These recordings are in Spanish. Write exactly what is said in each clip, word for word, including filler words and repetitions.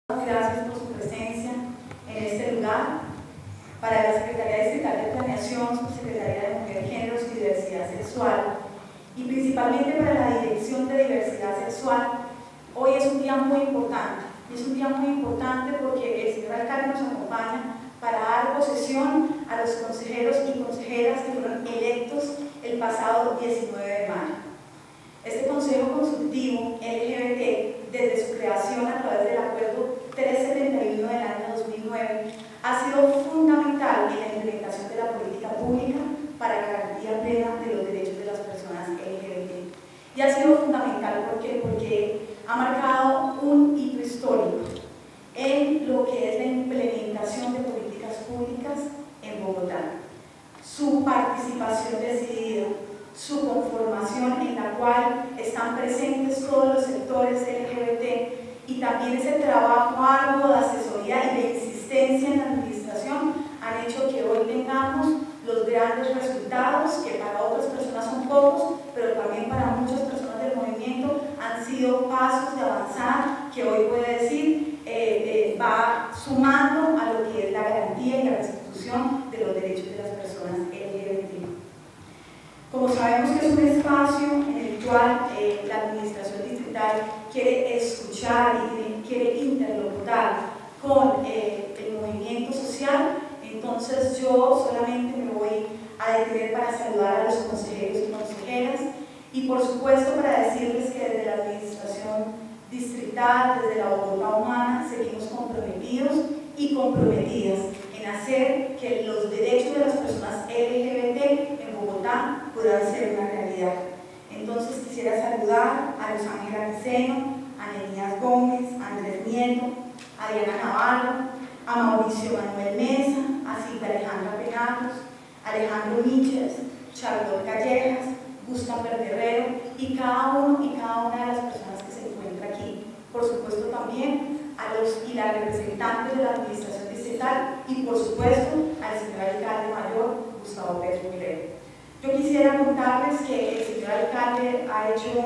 Gracias por su presencia en este lugar. Para la Secretaría Distrital de Planeación, Subsecretaría de Mujer, Géneros y Diversidad Sexual, y principalmente para la Dirección de Diversidad Sexual, hoy es un día muy importante. Es un día muy importante porque el señor alcalde nos acompaña para dar posesión a los consejeros y consejeras que fueron electos el pasado diecinueve de mayo. Este Consejo Consultivo L G B T, desde su creación a través del Acuerdo trescientos setenta y uno del año dos mil nueve, ha sido fundamental en la implementación de la política pública para la garantía plena de los derechos de las personas L G B T. Y ha sido fundamental ¿por qué? Porque ha marcado un hito histórico en lo que es la implementación de políticas públicas en Bogotá. Su participación decidida, su conformación en la cual están presentes todos los sectores L G B T y también ese trabajo arduo de asesoría y de insistencia en la administración han hecho que hoy tengamos los grandes resultados que para otras personas son pocos, pero también para muchas personas del movimiento han sido pasos de avanzar que hoy puede decir eh, eh, va sumando a lo que es la garantía y la restitución de los derechos de las personas L G B T. Como sabemos que es un espacio en el cual eh, la administración distrital quiere escuchar y quiere interlocutar con eh, el movimiento social, entonces yo solamente me voy a detener para saludar a los consejeros y consejeras y por supuesto para decirles que desde la administración distrital, desde la Bogotá Humana, seguimos comprometidos y comprometidas en hacer que los derechos de las personas L G B T en Bogotá puedan ser una realidad. Entonces quisiera saludar a Luz Ángela Quiseno, a Nenías Gómez, a Andrés Nieto, a Diana Navarro, a Mauricio Manuel Mesa, a Silvia Alejandra Penagos, Alejandro Miches, Charlotte Callejas, Gustavo Guerrero y cada uno y cada una de las personas que se encuentra aquí. Por supuesto también a los y las representantes de la administración distrital y por supuesto al señor alcalde mayor Gustavo Pérez Guerrero. Yo quisiera contarles que el señor alcalde ha hecho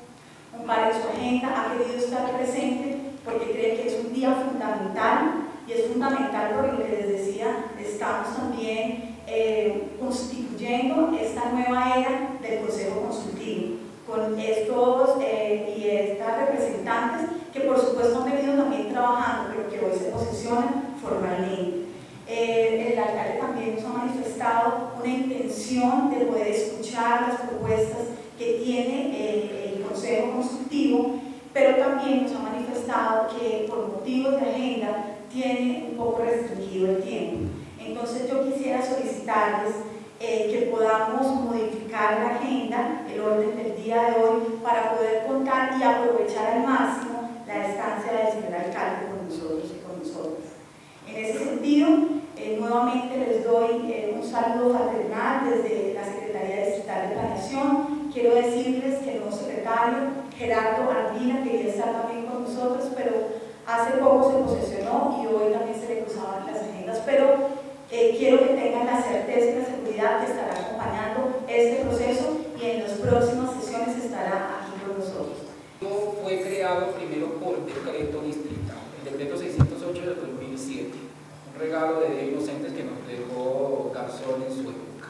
un par de su agenda, ha querido estar presente porque cree que es un día fundamental y es fundamental porque lo que les decía, estamos también eh, constituyendo esta nueva era del Consejo Consultivo con estos eh, y estas representantes que por supuesto han venido también trabajando pero que hoy se posesionan formalmente. Eh, el alcalde también nos ha manifestado una intención de poder escuchar las propuestas que tiene el, el Consejo Consultivo, pero también nos ha manifestado que por motivos de agenda tiene un poco restringido el tiempo. Entonces yo quisiera solicitarles eh, que podamos modificar la agenda, el orden del día de hoy, para poder contar y aprovechar al máximo la estancia del señor alcalde con nosotros y con nosotras. En ese sentido, eh, nuevamente les doy eh, un saludo fraternal desde la Secretaría Distrital de Planeación. Quiero decirles que el nuevo secretario, Gerardo Ardila, quería estar también con nosotros, pero hace poco se posesionó y hoy también se le cruzaban las agendas, pero eh, quiero que tengan la certeza y la seguridad que estará acompañando este proceso y en las próximas sesiones estará aquí con nosotros. Fue creado primero por decreto distrital, el decreto seiscientos ocho de dos mil siete, un regalo de inocentes que nos dejó Garzón en su época.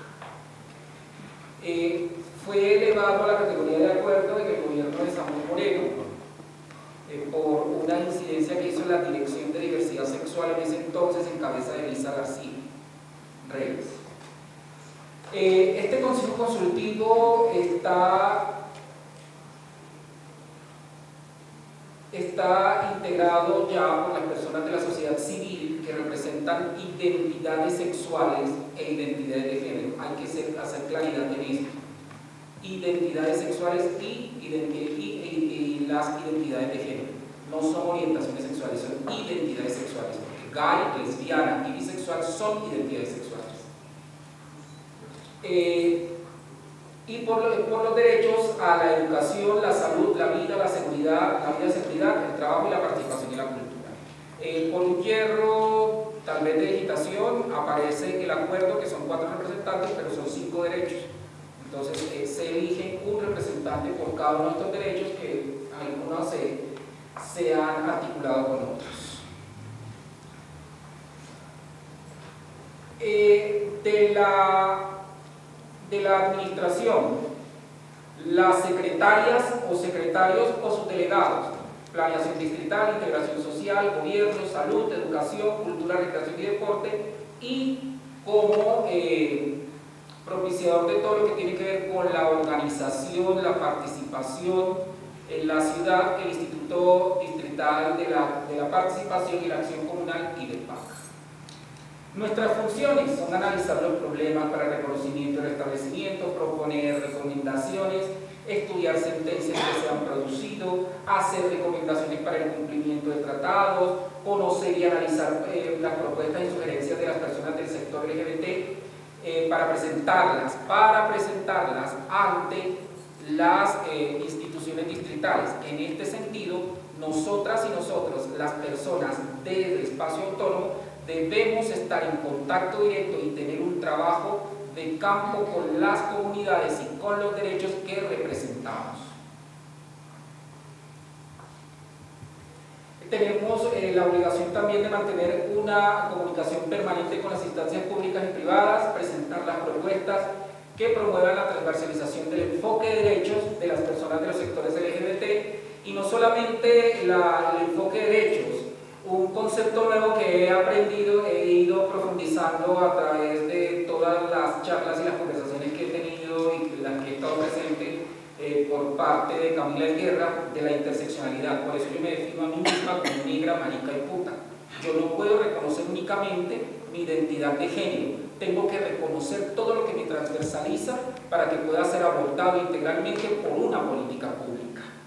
Eh, fue elevado a la categoría de acuerdo en el gobierno de Samuel Moreno eh, por una incidencia que hizo la Dirección de Diversidad Sexual en ese entonces en cabeza de Elisa García Reyes. Eh, este Consejo Consultivo está está integrado ya por las personas de la sociedad civil que representan identidades sexuales e identidades de género. Hay que ser, hacer claridad en esto. Identidades sexuales y, identi y, y, y las identidades de género. No son orientaciones sexuales, son identidades sexuales, porque gay, lesbiana y bisexual son identidades sexuales. Eh, y por, lo, por los derechos a la educación, la salud, la vida, la seguridad, la vida, la seguridad, el trabajo y la participación y la cultura. Eh, por un hierro, tal vez de digitación, aparece el acuerdo que son cuatro representantes, pero son cinco derechos. Entonces eh, se elige un representante por cada uno de estos derechos que algunos se, se han articulado con otros. eh, de, la, de la administración, las secretarias o secretarios o subdelegados, planeación distrital, integración social, gobierno, salud, educación, cultura, recreación y deporte, y como eh, propiciador de todo lo que tiene que ver con la organización, la participación en la ciudad, el Instituto Distrital de la, de la Participación y la Acción Comunal y del P A C. Nuestras funciones son analizar los problemas para el reconocimiento y restablecimiento, proponer recomendaciones, estudiar sentencias que se han producido, hacer recomendaciones para el cumplimiento de tratados, conocer y analizar eh, las propuestas y sugerencias de las personas del sector L G B T eh, para presentarlas, para presentarlas ante las eh, instituciones distritales. En este sentido, nosotras y nosotros, las personas del espacio autónomo, debemos estar en contacto directo y tener un trabajo de campo con las comunidades y con los derechos que representamos. Tenemos eh, la obligación también de mantener una comunicación permanente con las instancias públicas y privadas, presentar las propuestas que promuevan la transversalización del enfoque de derechos de las personas de los sectores L G B T, y no solamente la, el enfoque de derechos, un concepto nuevo que he aprendido, he ido profundizando a través de todas las charlas y las conversaciones que he tenido y las que he estado presente eh, por parte de Camila Guerra, de la interseccionalidad. Por eso yo me defino a mí misma como negra, marica y puta. Yo no puedo reconocer únicamente mi identidad de género, tengo que reconocer todo lo que me transversaliza para que pueda ser abordado integralmente por una política pública.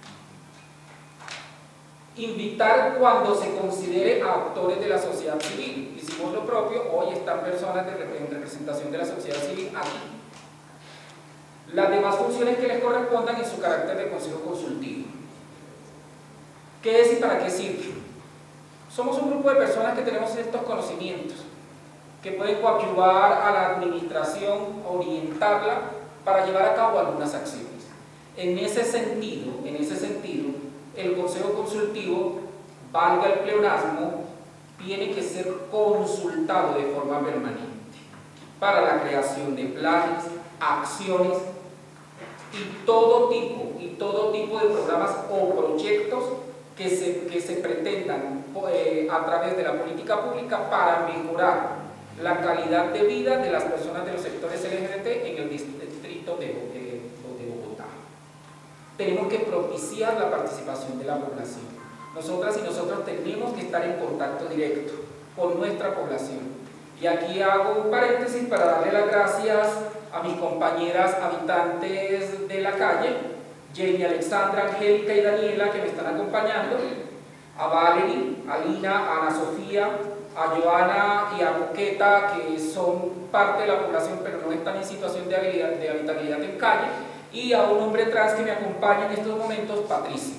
Invitar cuando se considere a actores de la sociedad civil. Hicimos lo propio, hoy están personas de rep- en representación de la sociedad civil aquí. Las demás funciones que les correspondan en su carácter de consejo consultivo. ¿Qué es y para qué sirve? Somos un grupo de personas que tenemos estos conocimientos, que pueden coadyuvar a la administración, orientarla para llevar a cabo algunas acciones. En ese sentido, en ese sentido, el Consejo Consultivo, valga el pleonasmo, tiene que ser consultado de forma permanente para la creación de planes, acciones y todo tipo, y todo tipo de programas o proyectos que se, que se pretendan eh, a través de la política pública para mejorar la calidad de vida de las personas de los sectores L G B T en el distrito de, de, de Bogotá. Tenemos que propiciar la participación de la población. Nosotras y nosotros tenemos que estar en contacto directo con nuestra población. Y aquí hago un paréntesis para darle las gracias a mis compañeras habitantes de la calle, Jenny, Alexandra, Angélica y Daniela, que me están acompañando, a Valerie, a Lina, a Ana Sofía, a Joana y a Coqueta, que son parte de la población pero no están en situación de, habilidad, de habitabilidad en calle, y a un hombre trans que me acompaña en estos momentos, Patricio.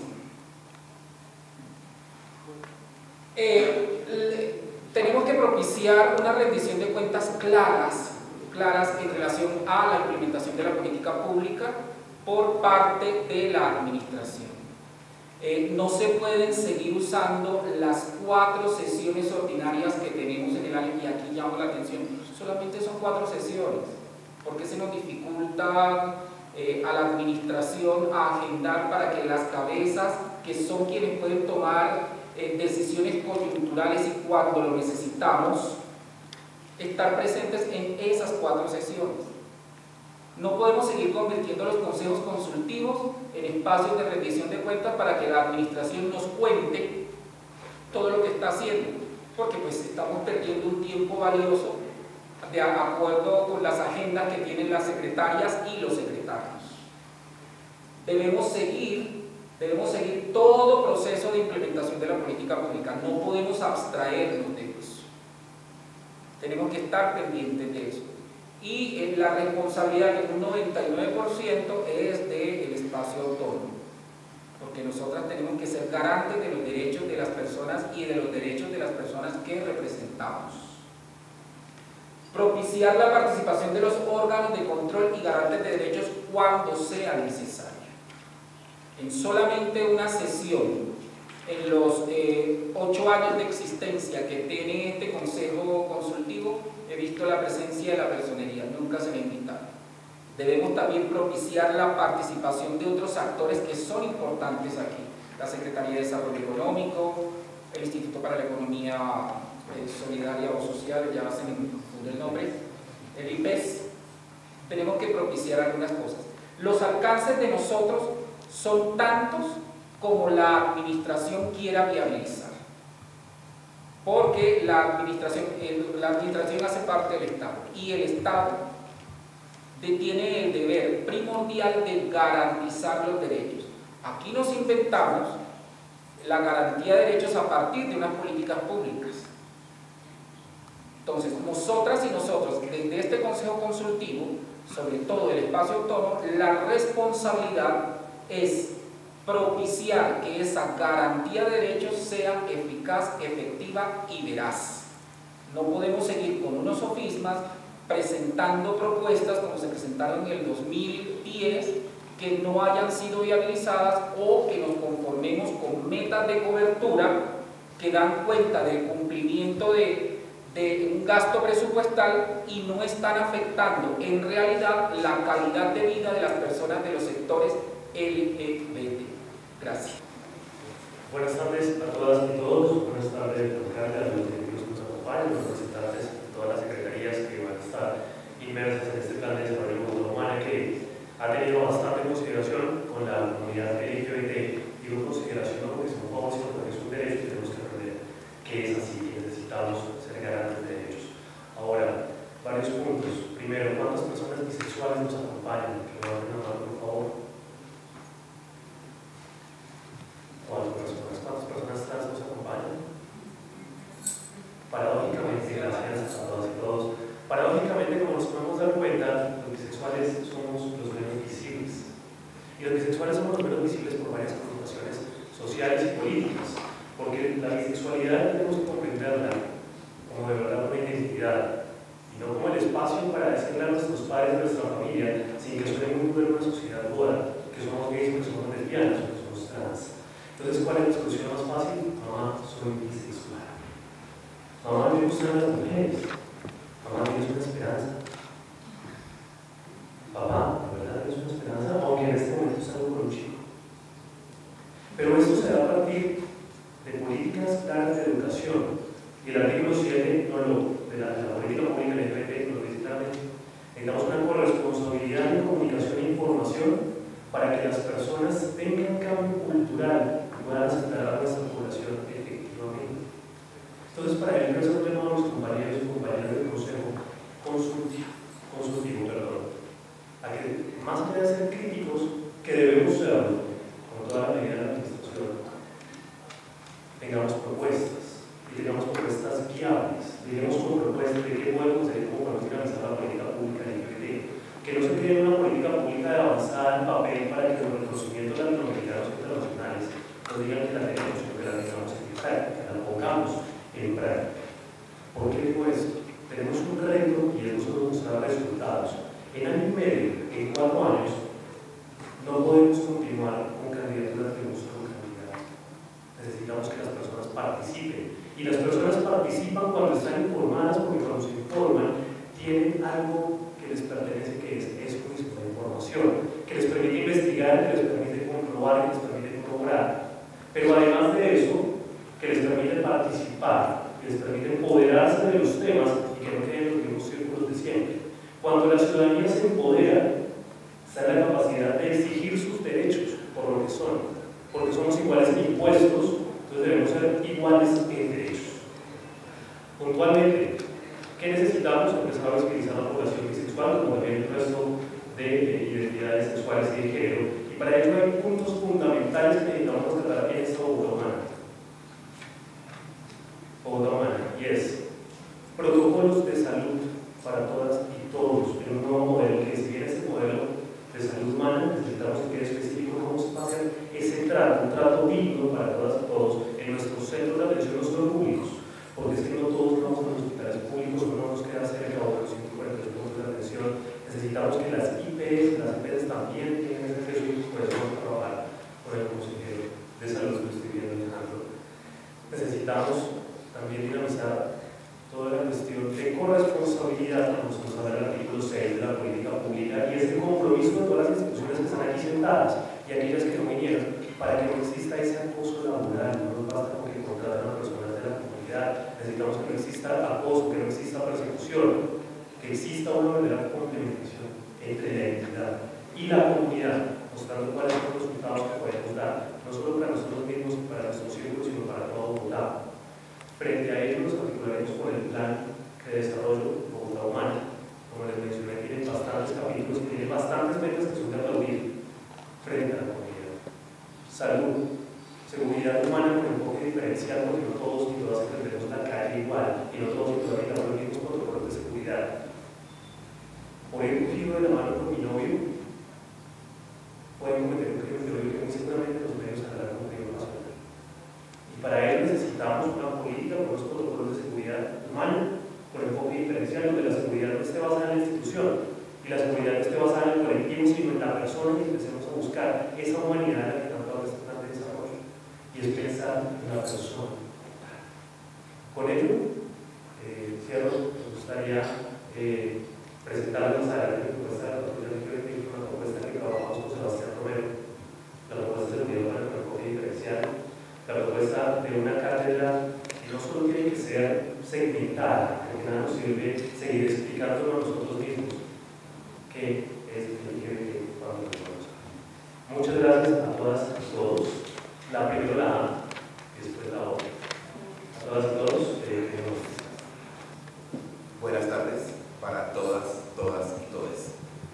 Eh, tenemos que propiciar una rendición de cuentas claras, claras en relación a la implementación de la política pública por parte de la administración. Eh, no se pueden seguir usando las cuatro sesiones ordinarias que tenemos en el año, y aquí llamo la atención, solamente son cuatro sesiones, porque se nos dificulta eh, a la administración a agendar para que las cabezas, que son quienes pueden tomar eh, decisiones coyunturales y cuando lo necesitamos, estar presentes en esas cuatro sesiones. No podemos seguir convirtiendo los consejos consultivos en espacios de rendición de cuentas para que la administración nos cuente todo lo que está haciendo, porque pues estamos perdiendo un tiempo valioso de acuerdo con las agendas que tienen las secretarias y los secretarios. Debemos seguir, debemos seguir todo proceso de implementación de la política pública, no podemos abstraernos de eso. Tenemos que estar pendientes de eso. Y la responsabilidad de un noventa y nueve por ciento es del espacio autónomo, porque nosotras tenemos que ser garantes de los derechos de las personas y de los derechos de las personas que representamos. Propiciar la participación de los órganos de control y garantes de derechos cuando sea necesario. En solamente una sesión En los eh, ocho años de existencia que tiene este consejo consultivo, he visto la presencia de la personería, nunca se me invitaron. Debemos también propiciar la participación de otros actores que son importantes aquí. La Secretaría de Desarrollo Económico, el Instituto para la Economía eh, Solidaria o Social, ya se me confunde el nombre, el I P E S. Tenemos que propiciar algunas cosas. Los alcances de nosotros son tantos como la administración quiera viabilizar, porque la administración, la administración hace parte del Estado y el Estado tiene el deber primordial de garantizar los derechos. Aquí nos inventamos la garantía de derechos a partir de unas políticas públicas. Entonces, nosotras y nosotros, desde este Consejo Consultivo, sobre todo el espacio autónomo, la responsabilidad es propiciar que esa garantía de derechos sea eficaz, efectiva y veraz. No podemos seguir con unos sofismas presentando propuestas como se presentaron en el dos mil diez que no hayan sido viabilizadas, o que nos conformemos con metas de cobertura que dan cuenta del cumplimiento de, de un gasto presupuestal y no están afectando en realidad la calidad de vida de las personas de los sectores L G B T. Gracias. Buenas tardes a todas y todos. Buenas tardes, alcalde, a los directivos que nos acompañan, los representantes de todas las secretarías que van a estar inmersas en este plan de desarrollo humano que ha tenido bastante consideración con la comunidad L G B T. Digo consideración no porque es un favor, sino porque es un derecho y tenemos que aprender que es así, que necesitamos ser garantes de derechos. Ahora, varios puntos. Primero, ¿cuántas personas bisexuales nos acompañan? Que lo van a nombrar, por favor. ¿Cuántas personas? ¿Cuántas personas trans nos acompañan? Paradójicamente, gracias a todas y todos. Paradójicamente, como nos podemos dar cuenta, los bisexuales somos los menos visibles. Y los bisexuales somos los menos visibles por varias connotaciones sociales y políticas. Porque la bisexualidad tenemos que comprenderla como de verdad una identidad, y no como el espacio para decirle a nuestros padres, a nuestra familia, sin que suene muy duro en una sociedad toda, que somos gays, que somos lesbianas, que somos trans. Entonces, ¿cuál es la solución más fácil? Mamá, soy bisexual. Mamá, me gustan las mujeres. Mamá, tienes una esperanza. Papá, ¿de verdad tienes una esperanza? Aunque en este momento salgo con un chico. Pero esto se da a partir de políticas claras de educación. Y el artículo siete no lo, de, la, de la política pública L G B T nos dice claramente: necesitamos una corresponsabilidad en comunicación e información para que las personas tengan cambio cultural y puedan aceptar a nuestra población efectivamente. Entonces, para ello, quiero hacer un llamado a los compañeros y compañeras del Consejo Consultivo, consultivo perdón, a que, más allá de ser críticos, que debemos serlo, con toda la medida de la administración, tengamos propuestas, y tengamos propuestas viables, tengamos como propuestas de qué podemos hacer, cómo podemos realizar la política pública en L G B T. Que no se quede una política pública de avanzada en papel para que los reconocimientos latinoamericanos e internacionales nos digan que la tenemos, sino que la tengamos en práctica, la pongamos en práctica. ¿Por qué digo esto? Tenemos un reto y hemos mostrado resultados. En año y medio, en cuatro años, no podemos continuar con candidaturas de un solo candidato. Necesitamos que las personas participen. Y las personas participan cuando están informadas, porque cuando se informan tienen algo que les pertenece, que es eso mismo, la información, que les permite investigar, que les permite comprobar, que les permite corroborar. Pero además de eso, que les permite participar, que les permite empoderarse de los temas y que no queden los mismos círculos de siempre. Cuando la ciudadanía se empodera, está en la capacidad de exigir sus derechos por lo que son, porque somos iguales en impuestos. Entonces debemos ser iguales en derechos. Puntualmente, ¿qué necesitamos? Empezar a visibilizar la población bisexual, como también el resto de, de identidades sexuales y de género. Y para ello hay puntos fundamentales que necesitamos tratar en esta Bogotá humana. Bogotá humana, y es protocolos de salud para todas y todos, en un nuevo modelo, que si bien este modelo de salud humana, necesitamos que quede específico cómo se va a hacer ese trato, un trato digno para todas y todos en nuestros centros de atención, no solo públicos, porque es que no todos vamos a los hospitales públicos, no nos queda cerca de los ciento cuarenta y dos puntos de atención. Necesitamos que las I P E S, las I P E S también tengan ese acceso, y por eso vamos a trabajar con el consejero de salud que estoy viendo, Alejandro necesitamos también dinamizar toda la cuestión de corresponsabilidad, como se nos habla en el artículo seis de la política pública, y ese compromiso de todas las instituciones que están aquí sentadas y aquellas que no vinieron, para que no exista ese acoso laboral. No nos basta con que contraten a personas de la comunidad, necesitamos que no exista acoso, que no exista persecución, que exista una verdadera complementación entre la entidad y la comunidad, mostrando cuáles son los resultados que podemos dar, no solo para nosotros mismos y para nuestros hijos, sino para todo Bogotá. Frente a ello nos articularemos con el plan de desarrollo Bogotá Humana. Como les mencioné, tiene bastantes capítulos y tiene bastantes metas que son de aplaudir frente a la comunidad. Salud, seguridad humana con enfoque diferencial, porque no todos y todas entendemos la calle igual y no todos y todas necesitamos los mismos protocolos de seguridad. Por ir un giro de la mano con mi novio, pueden cometer un crimen de odio que muy seguramente los medios hablarán con peligro nacional. Y para ello necesitamos una política con unos protocolos de seguridad humana con enfoque diferencial, donde la seguridad no esté basada en la institución y la seguridad no esté basada en el colectivo, sino en la persona, y empecemos a buscar esa humanidad en la que tanto habla este plan de desarrollo, y es pensar en la persona. Con ello, eh, cierro, me gustaría eh, presentarles a la propuesta de la autoridad de una propuesta que trabajamos con Sebastián Romero, la propuesta de seguridad humana con enfoque diferencial, la propuesta de una cátedra que no solo tiene que ser segmentada, porque nada nos sirve seguir explicándolo a nosotros mismos, que es el que cuando nos vamos. Muchas gracias a todas y todos. La primera la A y después la O. A todas y todos, eh, buenas tardes para todas, todas y todes.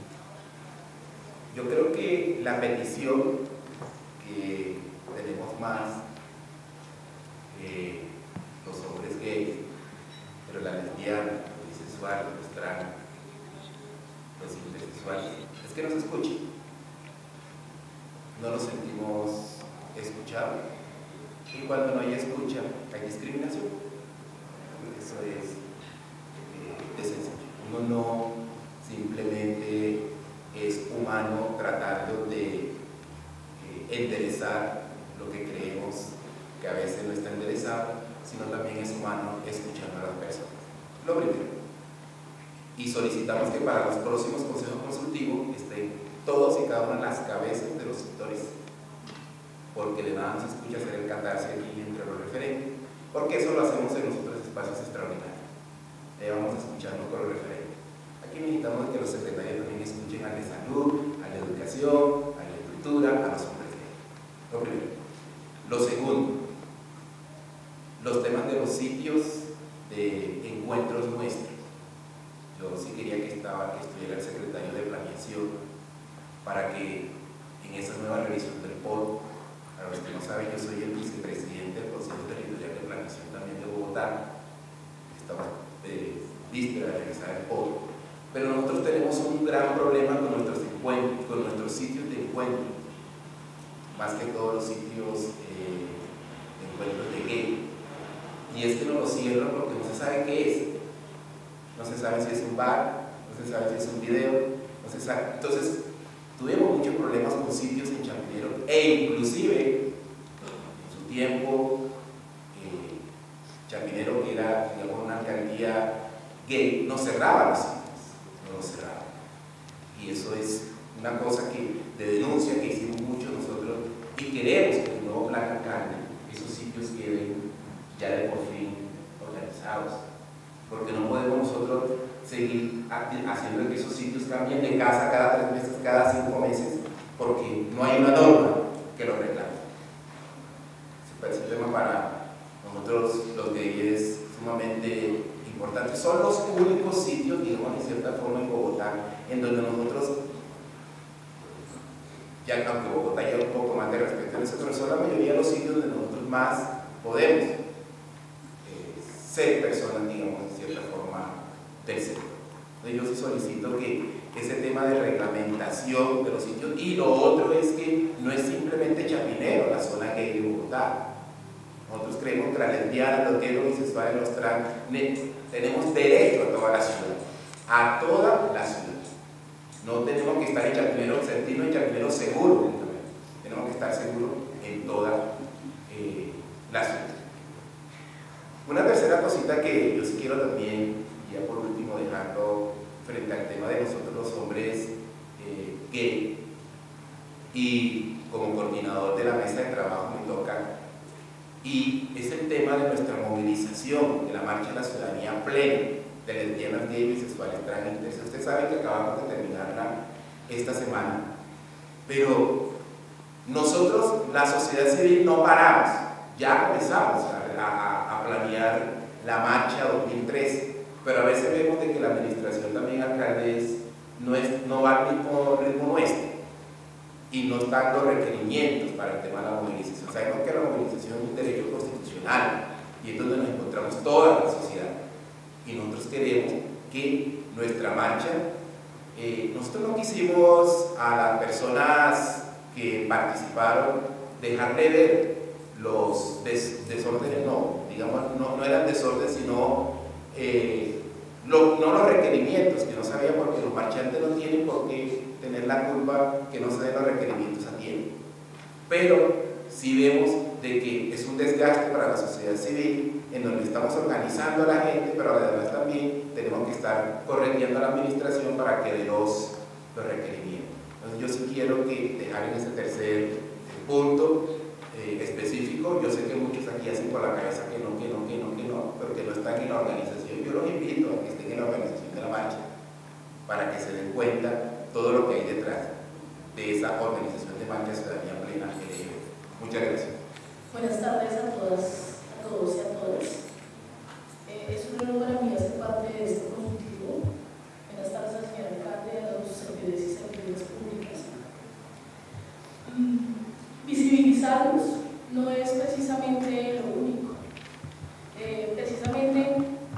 Yo creo que la petición que tenemos más eh, los hombres gays, pero la lesbiana, los bisexuales, los trans, los intersexuales, es que nos escuchen. No nos sentimos escuchados, y cuando no hay escucha hay discriminación. Eso es eh, de sencillo. Uno no simplemente es humano tratando de eh, enderezar lo que creemos que a veces no está enderezado, sino también es humano escuchando a las personas. Lo primero. Y solicitamos que para los próximos consejos consultivos estén todos y cada uno en las cabezas de los sectores, porque de nada nos escucha hacer el catarse aquí entre los referentes, porque eso lo hacemos en los otros espacios extraordinarios. Le vamos escuchando con los referentes. Aquí necesitamos que los secretarios también escuchen al de salud, a la educación, a la cultura, a los hombres. Lo primero. Lo segundo, los temas de los sitios de encuentros nuestros. Yo sí quería que estaba, que estuviera el secretario de planeación para que en esa nueva revisión del P O D, para los que no saben, yo soy el vicepresidente del Consejo Territorial de Planeación también de Bogotá, estamos de víspera de revisar el P O D, pero nosotros tenemos un gran problema con nuestros encuentros, con nuestros sitios de encuentro, más que todos los sitios eh, de encuentros de gay. Y es que no lo cierran porque no se sabe qué es. No se sabe si es un bar, no se sabe si es un video, no se sabe. Entonces, tuvimos muchos problemas con sitios en Chapinero, e inclusive en su tiempo eh, Chapinero, que era, digamos, una alcaldía gay, no cerraba los sitios, no los cerraba. Y eso es una cosa que, de denuncia que hicimos mucho nosotros, y queremos que el nuevo plan alcalde esos sitios queden ya de por fin organizados, porque no podemos nosotros seguir haciendo que esos sitios cambien de casa cada tres meses, cada cinco meses, porque no hay una norma que lo reclame. Ese tema para nosotros los gays es sumamente importante. Son los únicos sitios, digamos, en cierta forma en Bogotá, en donde nosotros, ya aunque Bogotá lleva un poco más de respeto en eso, pero son la mayoría de los sitios donde nosotros más podemos eh, ser personas, digamos, en cierta forma del sector. Entonces yo sí solicito que ese tema de reglamentación de los sitios, y lo otro es que no es simplemente Chapinero, la zona gay de Bogotá. Nosotros creemos que las lesbianas, los gays, los bisexuales, los trans, tenemos derecho a toda la ciudad, a toda la ciudad. No tenemos que estar en Chapinero, sentirnos en Chapinero seguro, tenemos que estar seguros en toda eh, la ciudad. cosita que yo sí quiero también, ya por último dejarlo frente al tema de nosotros los hombres eh, gay, y como coordinador de la mesa de trabajo me toca, y es el tema de nuestra movilización de la Marcha de la Ciudadanía Plena de lesbianas, gays, bisexuales, trans, intersexuales. Ustedes saben que acabamos de terminarla esta semana, pero nosotros, la sociedad civil, no paramos, ya comenzamos a, a, a planear la marcha dos mil trece, pero a veces vemos de que la administración también, alcaldes, no, es, no va al mismo ritmo nuestro y no están los requerimientos para el tema de la movilización. Sabemos que la movilización es un derecho constitucional y es donde nos encontramos toda la sociedad, y nosotros queremos que nuestra marcha, eh, nosotros no quisimos a las personas que participaron dejarle ver los des, desórdenes, no, digamos, no, no eran desórdenes, sino eh, lo, no los requerimientos, que no sabía, porque los marchantes no tienen por qué tener la culpa que no se den los requerimientos a tiempo, pero sí vemos de que es un desgaste para la sociedad civil, en donde estamos organizando a la gente, pero además también tenemos que estar corrigiendo a la administración para que dé los, los requerimientos. Entonces yo sí quiero que dejar en ese tercer punto eh, específico. Yo sé que muchos aquí hacen por la cabeza que no, que no, que no, que no, pero que no están en la organización. Yo los invito a que estén en la organización de la marcha para que se den cuenta todo lo que hay detrás de esa organización de Marcha Ciudadanía Plena. Muchas gracias. Buenas tardes a todas, a todos y a todas. Eh, es un honor para mí hacer parte de este consultivo. Buenas tardes al señor alcalde, a los servidores y servidoras públicas. Mm, visibilizarlos no es precisamente lo único. Eh, precisamente,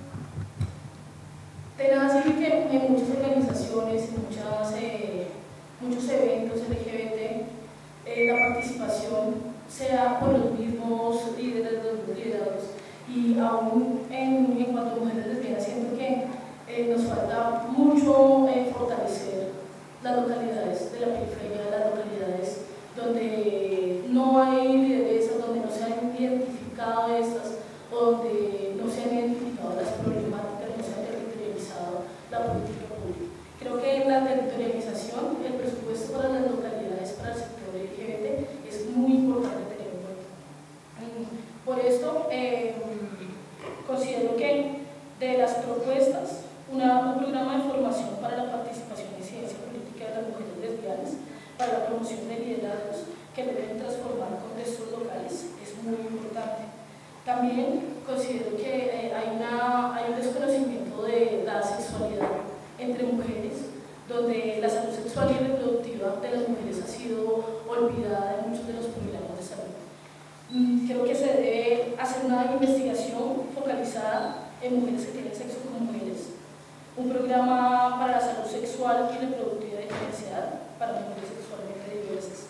tenaz decir que en muchas organizaciones, en muchas, eh, muchos eventos L G B T, eh, la participación sea por los mismos líderes, los liderados, y aún en, en cuanto a mujeres lesbianas, siento que eh, nos falta mucho eh, fortalecer las localidades de la periferia, las localidades donde no hay lideresas, donde no se han identificado estas, donde no se han identificado las problemáticas, no se ha territorializado la política pública. Creo que la territorialización, el presupuesto para las localidades, para el sector L G B T, es muy importante tener en cuenta. Por esto, eh, considero que de las propuestas, una, un programa de formación para la participación y incidencia política de las mujeres lesbianas, para la promoción de liderazgos que deben transformar contextos locales, es muy importante. También considero que eh, hay, una, hay un desconocimiento de la sexualidad entre mujeres, donde la salud sexual y reproductiva de las mujeres ha sido olvidada en muchos de los programas de salud. Creo que se debe hacer una investigación focalizada en mujeres que tienen sexo con mujeres, un programa para la salud sexual y reproductiva diferenciada para mujeres sexualmente diversas.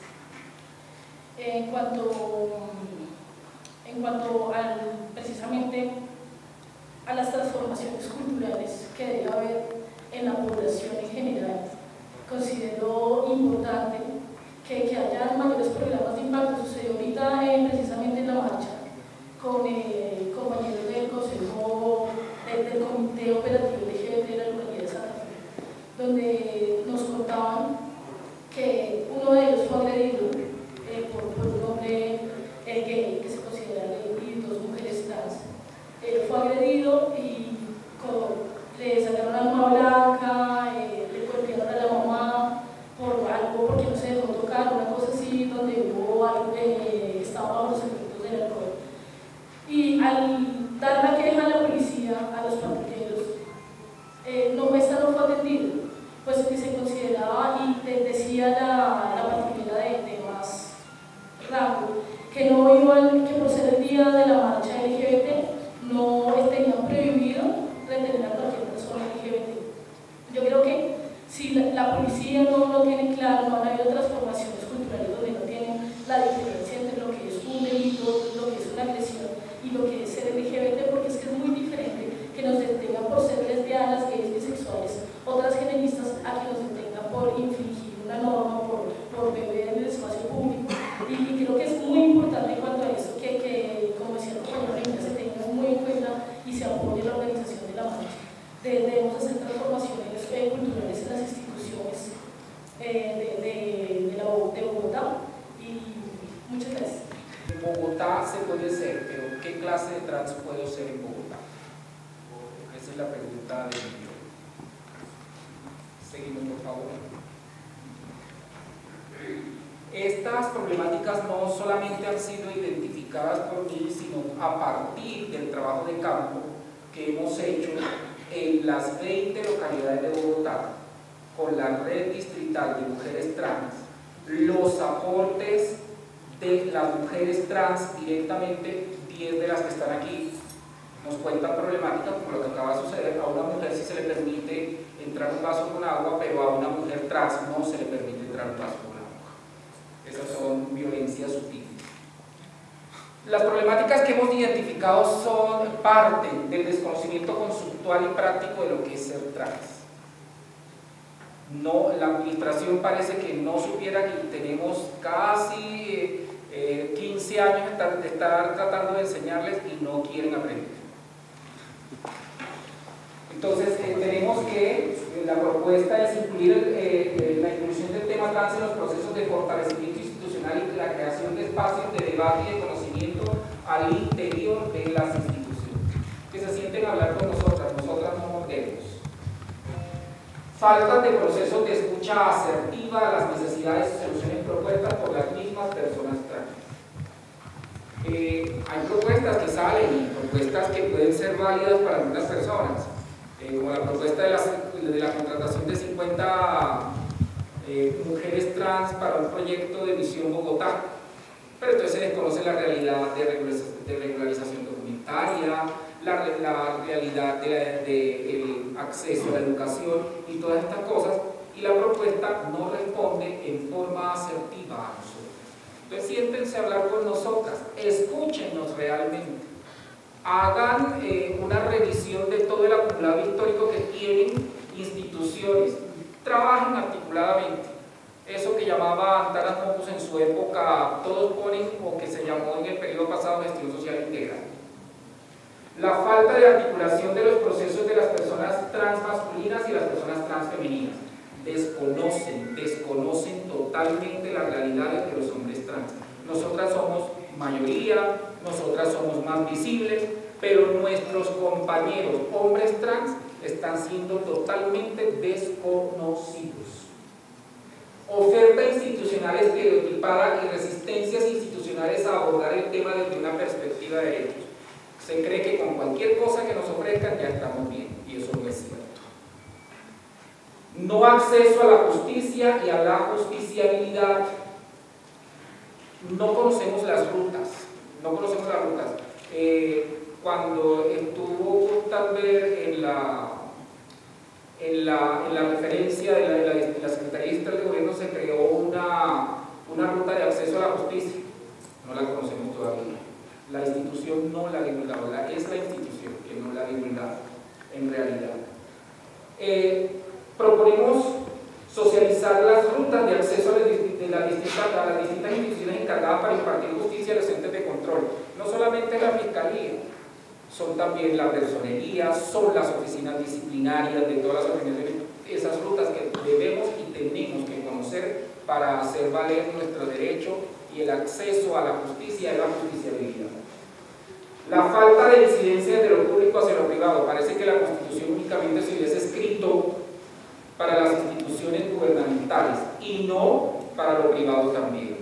En cuanto, en cuanto al, precisamente a las transformaciones culturales que debe haber en la población en general, considero importante que, que haya mayores programas de impacto. Sucedió ahorita eh, precisamente en la marcha con eh, compañeros del Consejo del, del Comité Operativo L G B T de la localidad de Santa Fe, donde nos contaban que uno de ellos fue agredido eh, por, por un hombre eh, gay, que se considera gay, y dos mujeres trans. Eh, fue agredido y con, le sacaron la arma blanca, eh, le golpearon a la mamá por algo, porque no se dejó tocar, una cosa así, donde hubo algo, eh, estaba bajo los efectos del alcohol. Y al dar la queja a la policía, a los patrulleros, eh, no, esta no fue atendida, pues que se consideraba, y te decía la, la patrullera de, de más rango, que no iban, que por ser el día de la marcha L G B T, no tenían prohibido retener a cualquier persona L G B T. Yo creo que si la, la policía no, no tiene claro, no han habido transformaciones culturales donde no tienen la diferencia entre lo que es un delito, lo que es una agresión y lo que es ser L G B T, porque es que es muy diferente que nos detengan por ser lesbianas, gays, bisexuales, otras generistas, a que nos detengan por infringir una norma, por, por beber en el espacio público. Y, y creo que es muy importante en cuanto a eso, que, que como decía el compañero Bogotá se puede ser, pero ¿qué clase de trans puedo ser en Bogotá? Esa es la pregunta de millón. Seguimos, por favor. Estas problemáticas no solamente han sido identificadas por mí, sino a partir del trabajo de campo que hemos hecho en las veinte localidades de Bogotá con la red distrital de mujeres trans. Los aportes de las mujeres trans directamente, diez de las que están aquí, nos cuentan problemáticas como lo que acaba de suceder. A una mujer sí se le permite entrar un vaso con agua, pero a una mujer trans no se le permite entrar un vaso con agua. Esas son violencias sutiles. Las problemáticas que hemos identificado son parte del desconocimiento conceptual y práctico de lo que es ser trans. No, la administración parece que no supiera que tenemos casi eh, quince años de estar, de estar tratando de enseñarles y no quieren aprender. Entonces eh, tenemos que, eh, la propuesta es incluir el, eh, la inclusión del tema trans en los procesos de fortalecimiento institucional y la creación de espacios de debate y de conocimiento al interior de las instituciones. Que se sienten a hablar con nosotras, nosotras no mordemos. Falta de procesos de escucha asertiva a las necesidades y soluciones propuestas por las mismas personas trans. Eh, hay propuestas que salen, propuestas que pueden ser válidas para algunas personas, eh, como la propuesta de la, de la contratación de cincuenta eh, mujeres trans para un proyecto de Visión Bogotá, pero entonces se desconoce la realidad de regularización, de regularización documentaria, la, la realidad del de, de acceso a la educación y todas estas cosas, y la propuesta no responde en forma asertiva a nosotros. Entonces siéntense a hablar con nosotras, escúchenos realmente, hagan eh, una revisión de todo el acumulado histórico que tienen instituciones, trabajen articuladamente. Eso que llamaba Antanas Mocus en su época, todos ponen, o que se llamó en el periodo pasado, gestión social integral. La falta de articulación de los procesos de las personas trans masculinas y las personas trans femeninas. Desconocen, desconocen totalmente las realidades de los hombres trans. Nosotras somos mayoría, nosotras somos más visibles, pero nuestros compañeros hombres trans están siendo totalmente desconocidos. Oferta institucional estereotipada y resistencias institucionales a abordar el tema desde una perspectiva de derechos. Se cree que con cualquier cosa que nos ofrezcan ya estamos bien, y eso no es cierto. No acceso a la justicia y a la justiciabilidad. No conocemos las rutas, no conocemos las rutas. Eh, cuando estuvo Gutenberg en la, en la, en la referencia de la, de la, de la Secretaría Distrital de Gobierno, se creó una, una ruta de acceso a la justicia. No la conocemos todavía. La institución no la ha divulgado, la, es la institución que no la ha divulgado en realidad. Eh, proponemos socializar las rutas de acceso a las, de las distintas, a las distintas instituciones encargadas para impartir justicia a los entes de control. No solamente la Fiscalía, son también la Personería, son las oficinas disciplinarias de todas las organizaciones, esas rutas que debemos y tenemos que conocer para hacer valer nuestro derecho y el acceso a la justicia y la justiciabilidad. La falta de incidencia de lo público hacia lo privado. Parece que la Constitución únicamente se hubiese escrito para las instituciones gubernamentales y no para lo privado también.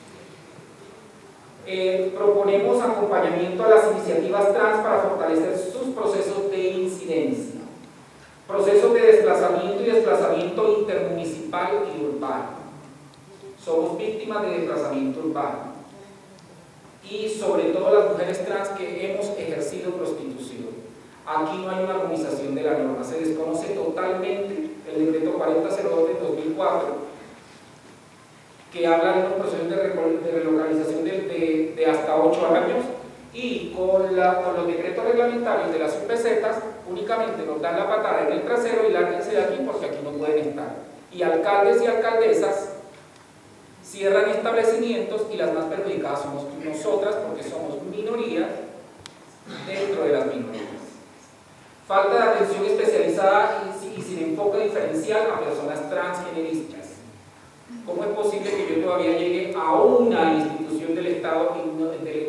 Eh, proponemos acompañamiento a las iniciativas trans para fortalecer sus procesos de incidencia, procesos de desplazamiento y desplazamiento intermunicipal y urbano. Somos víctimas de desplazamiento urbano y sobre todo las mujeres trans que hemos ejercido prostitución. Aquí no hay una armonización de la norma, se desconoce totalmente el decreto cuarenta cero dos de dos mil cuatro, que habla de unos procesos de, de relocalización de, de, de hasta ocho años, y con, la, con los decretos reglamentarios de las U P Z únicamente nos dan la patada en el trasero y lárguense de aquí porque aquí no pueden estar. Y alcaldes y alcaldesas cierran establecimientos y las más perjudicadas somos nosotras porque somos minoría dentro de las minorías. Falta de atención especializada y, y sin enfoque diferencial a personas transgeneristas. ¿Cómo es posible que yo todavía llegue a una institución del Estado y no, del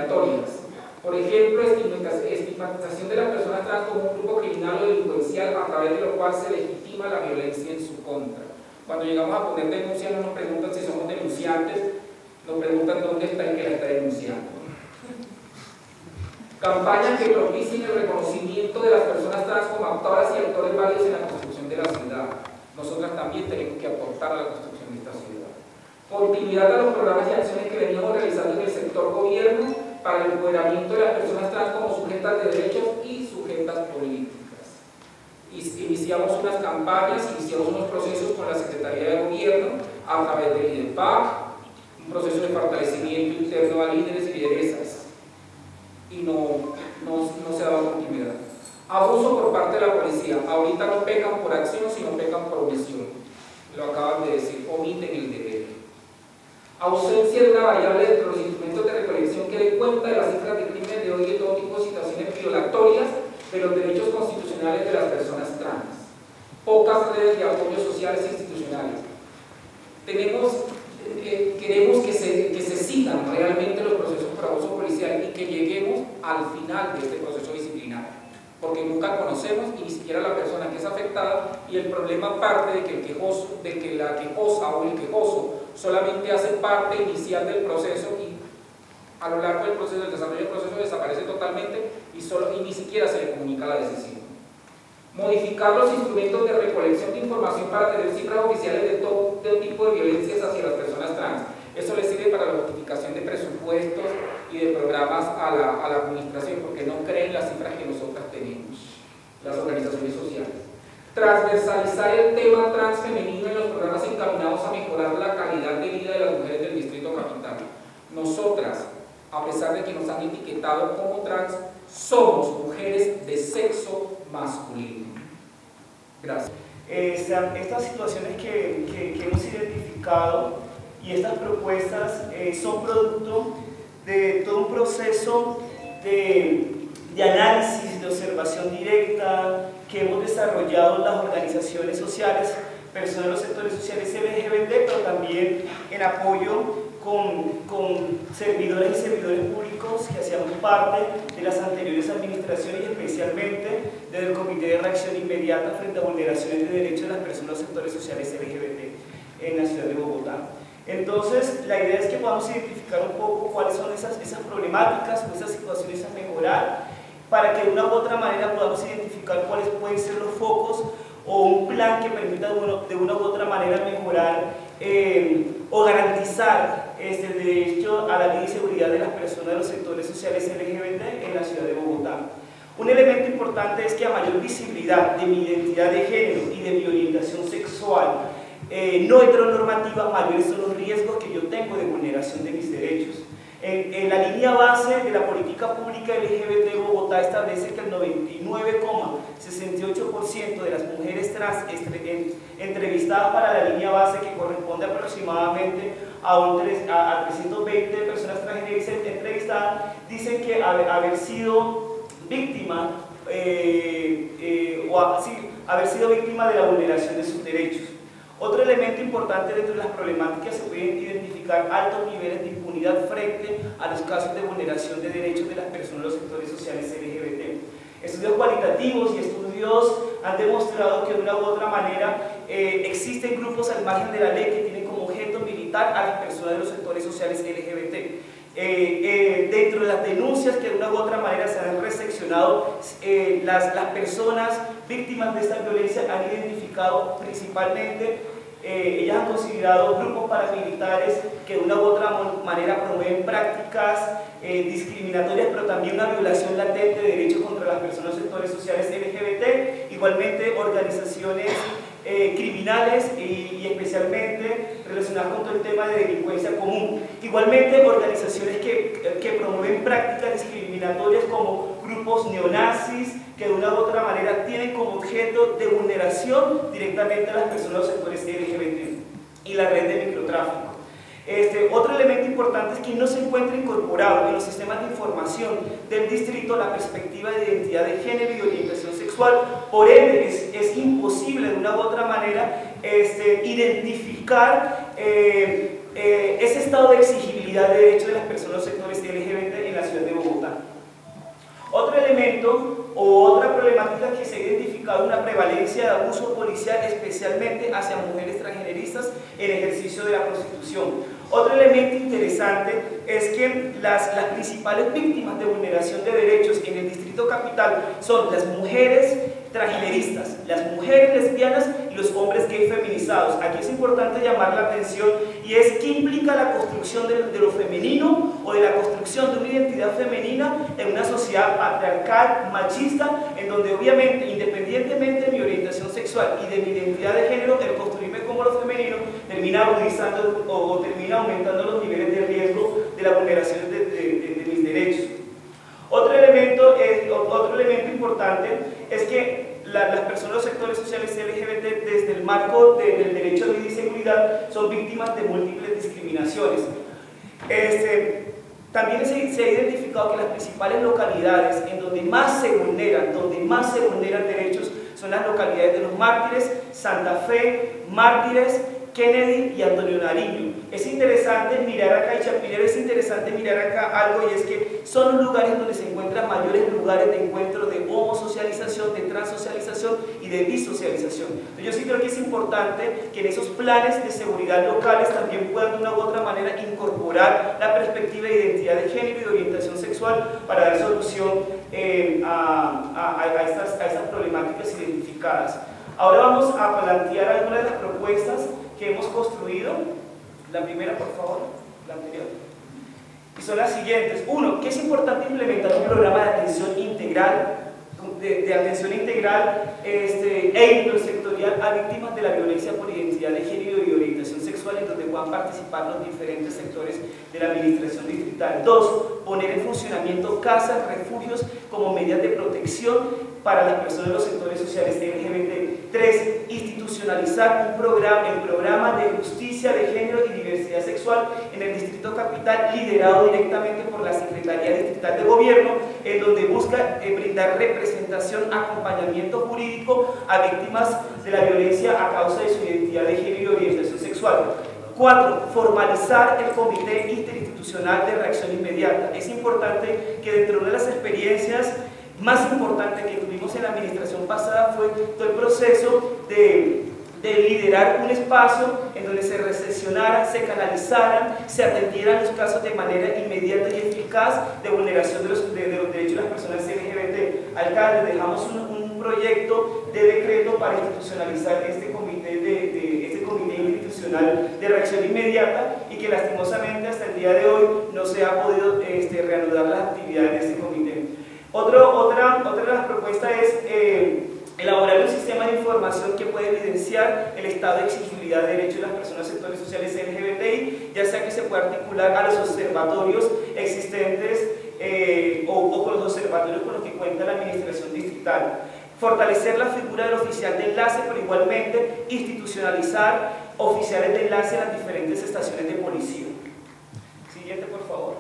discriminatorias. Por ejemplo, estigmatización de las personas trans como un grupo criminal o delincuencial a través de lo cual se legitima la violencia en su contra. Cuando llegamos a poner denuncias no nos preguntan si somos denunciantes, nos preguntan dónde está el que la está denunciando. Campañas que propicien el reconocimiento de las personas trans como actoras y actores válidos en la construcción de la ciudad. Nosotras también tenemos que aportar a la construcción de esta ciudad. Continuidad a los programas y acciones que veníamos realizando en el sector gobierno para el empoderamiento de las personas trans como sujetas de derechos y sujetas políticas. Iniciamos unas campañas, iniciamos unos procesos con la Secretaría de Gobierno a través del I D E P A C, un proceso de fortalecimiento interno a líderes y lideresas, y no, no, no se ha dado continuidad. Abuso por parte de la policía. Ahorita no pecan por acción, sino pecan por omisión. Lo acaban de decir, omiten el deber. Ausencia de una variable dentro de los instrumentos de recolección que dé cuenta de las cifras de crímenes de odio y de todo tipo de situaciones violatorias de los derechos constitucionales de las personas trans. Pocas redes de apoyo sociales e institucionales. Tenemos, eh, queremos que se, que se sigan realmente los procesos por abuso policial y que lleguemos al final de este proceso disciplinario, porque nunca conocemos y ni siquiera la persona que es afectada, y el problema parte de que el quejoso, de que la quejosa o el quejoso solamente hace parte inicial del proceso y a lo largo del proceso, del desarrollo del proceso, desaparece totalmente y, solo, y ni siquiera se le comunica la decisión. Modificar los instrumentos de recolección de información para tener cifras oficiales de todo, todo tipo de violencias hacia las personas trans. Eso le sirve para la justificación de presupuestos y de programas a la, a la administración, porque no creen las cifras que nosotras tenemos, las organizaciones sociales. Transversalizar el tema trans femenino en los programas encaminados a mejorar la calidad de vida de las mujeres del Distrito Capital. Nosotras, a pesar de que nos han etiquetado como trans, somos mujeres de sexo masculino. Gracias. Esta, estas situaciones que, que, que hemos identificado y estas propuestas eh, son producto de todo un proceso de, de análisis, de observación directa que hemos desarrollado las organizaciones sociales, personas de los sectores sociales L G B T, pero también en apoyo con, con servidores y servidores públicos que hacíamos parte de las anteriores administraciones y especialmente desde el Comité de Reacción Inmediata frente a vulneraciones de derechos de las personas de los sectores sociales L G B T en la ciudad de Bogotá. Entonces, la idea es que podamos identificar un poco cuáles son esas, esas problemáticas o esas situaciones a mejorar, para que de una u otra manera podamos identificar cuáles pueden ser los focos o un plan que permita de, uno, de una u otra manera mejorar eh, o garantizar este derecho a la vida y seguridad de las personas de los sectores sociales L G B T en la ciudad de Bogotá. Un elemento importante es que a mayor visibilidad de mi identidad de género y de mi orientación sexual eh, no heteronormativa, mayores son los riesgos que yo tengo de vulneración de mis derechos. En, en la línea base de la política pública L G B T de Bogotá establece que el noventa y nueve coma sesenta y ocho por ciento de las mujeres trans entrevistadas para la línea base, que corresponde aproximadamente a, un tres, a, a trescientos veinte personas transgéneras entrevistadas, dicen que haber, haber sido víctima eh, eh, o a, sí, haber sido víctima de la vulneración de sus derechos. Otro elemento importante dentro de las problemáticas se pueden identificar altos niveles de impunidad frente a los casos de vulneración de derechos de las personas de los sectores sociales L G B T. Estudios cualitativos y estudios han demostrado que de una u otra manera eh, existen grupos al margen de la ley que tienen como objeto militar a las personas de los sectores sociales L G B T. Eh, eh, dentro de las denuncias que de una u otra manera se han reseccionado, eh, las, las personas víctimas de esta violencia han identificado principalmente, eh, ellas han considerado grupos paramilitares que de una u otra manera promueven prácticas eh, discriminatorias, pero también una violación latente de derechos contra las personas de sectores sociales L G B T, igualmente organizaciones Eh, criminales y, y especialmente relacionadas con todo el tema de delincuencia común. Igualmente organizaciones que, que promueven prácticas discriminatorias como grupos neonazis que de una u otra manera tienen como objeto de vulneración directamente a las personas de los sectores L G B T y la red de microtráfico. Este, otro elemento importante es que no se encuentra incorporado en los sistemas de información del distrito la perspectiva de identidad de género y orientación sexual. Por ende, es, es imposible de una u otra manera este, identificar eh, eh, ese estado de exigibilidad de derechos de las personas de los sectores L G B T en la ciudad de Bogotá. Otro elemento o otra problemática que se ha identificado, una prevalencia de abuso policial especialmente hacia mujeres transgeneristas en ejercicio de la prostitución. Otro elemento interesante es que las, las principales víctimas de vulneración de derechos en el Distrito Capital son las mujeres transgeneristas, las mujeres lesbianas y los hombres gay feminizados. Aquí es importante llamar la atención y es qué implica la construcción de, de lo femenino o de la construcción de una identidad femenina en una sociedad patriarcal, machista, en donde obviamente, independientemente de mi orientación sexual y de mi identidad de género, el construirme como lo femenino termina agudizando o, o termina aumentando los niveles de riesgo de la vulneración de, de, de, de mis derechos. Otro elemento, eh, otro elemento importante es que la, las personas de los sectores sociales L G B T desde el marco de, del derecho a vida y seguridad son víctimas de múltiples discriminaciones. Este, también se, se ha identificado que las principales localidades en donde más se vulneran, donde más se vulneran derechos son las localidades de Los Mártires, Santa Fe, Mártires, Kennedy y Antonio Nariño. Es interesante mirar acá, y Chapinero, es interesante mirar acá algo, y es que son los lugares donde se encuentran mayores lugares de encuentro de homosocialización, de transocialización y de bisocialización. Entonces, yo sí creo que es importante que en esos planes de seguridad locales también puedan de una u otra manera incorporar la perspectiva de identidad de género y de orientación sexual para dar solución eh, a, a, a, estas, a estas problemáticas identificadas. Ahora vamos a plantear algunas de las propuestas que hemos construido. La primera, por favor, la anterior. Y son las siguientes. Uno, que es importante implementar un programa de atención integral, de, de atención integral este, e intersectorial a víctimas de la violencia por identidad de género y orientación sexual, en donde puedan participar los diferentes sectores de la administración distrital. Dos, poner en funcionamiento casas, refugios como medidas de protección para las personas de los sectores sociales L G B T. Tres, institucionalizar un programa, el programa de justicia de género y diversidad sexual en el Distrito Capital, liderado directamente por la Secretaría Distrital de Gobierno, en donde busca eh, brindar representación, acompañamiento jurídico a víctimas de la violencia a causa de su identidad de género y orientación sexual. Cuatro, formalizar el Comité Interinstitucional de Reacción Inmediata. Es importante que dentro de las experiencias más importante que tuvimos en la administración pasada fue todo el proceso de, de liderar un espacio en donde se recepcionaran, se canalizaran, se atendieran los casos de manera inmediata y eficaz de vulneración de los, de, de los derechos de las personas L G B T. Alcalde, dejamos un, un proyecto de decreto para institucionalizar este comité, de, de, este comité institucional de reacción inmediata, y que lastimosamente hasta el día de hoy no se ha podido este, reanudar las actividades de este comité. Otro, otra, otra de las propuestas es eh, elaborar un sistema de información que pueda evidenciar el estado de exigibilidad de derechos de las personas sectores sociales L G B T I, ya sea que se pueda articular a los observatorios existentes eh, o, o con los observatorios con los que cuenta la administración distrital. Fortalecer la figura del oficial de enlace, pero igualmente institucionalizar oficiales de enlace en las diferentes estaciones de policía. Siguiente, por favor.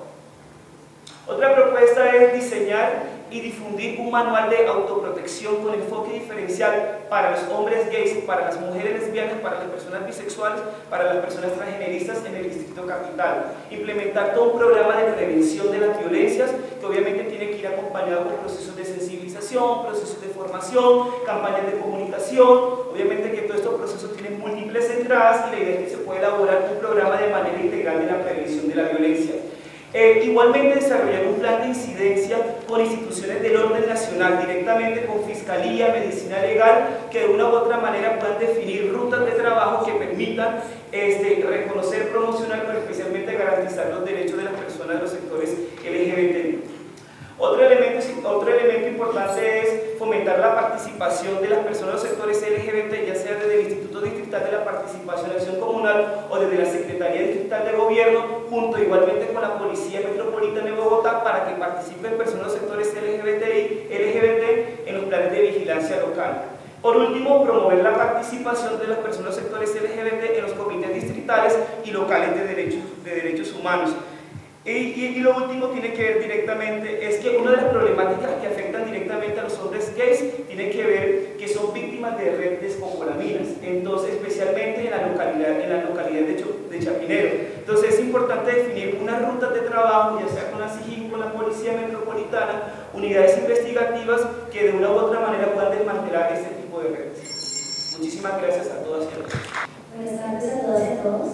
Otra propuesta es diseñar y difundir un manual de autoprotección con enfoque diferencial para los hombres gays, para las mujeres lesbianas, para las personas bisexuales, para las personas transgeneristas en el Distrito Capital. Implementar todo un programa de prevención de las violencias, que obviamente tiene que ir acompañado con procesos de sensibilización, procesos de formación, campañas de comunicación. Obviamente que todos estos procesos tienen múltiples entradas, y la idea es que se pueda elaborar un programa de manera integral de la prevención de la violencia. Eh, igualmente desarrollar un plan de incidencia con instituciones del orden nacional, directamente con Fiscalía, Medicina Legal, que de una u otra manera puedan definir rutas de trabajo que permitan este, reconocer, promocionar, pero especialmente garantizar los derechos de las personas de los sectores L G B T. Otro elemento, otro elemento importante es fomentar la participación de las personas de los sectores L G B T, ya sea desde el Instituto Distrital de la Participación y Acción Comunal o desde la Secretaría Distrital de Gobierno, junto igualmente con la Policía Metropolitana de Bogotá, para que participen personas de los sectores L G B T I, L G B T en los planes de vigilancia local. Por último, promover la participación de las personas de los sectores L G B T en los comités distritales y locales de derechos, de derechos humanos. Y, y, y lo último tiene que ver directamente, es que una de las problemáticas que afectan directamente a los hombres gays tiene que ver que son víctimas de red de escopolaminas. Entonces, especialmente en la localidad, en la localidad alcaldías de, de Chapinero. Entonces es importante definir unas rutas de trabajo, ya sea con la SIGIN, con la Policía Metropolitana, unidades investigativas que de una u otra manera puedan desmantelar este tipo de redes. Muchísimas gracias a todas y a todos. Buenas tardes a todas y a todos.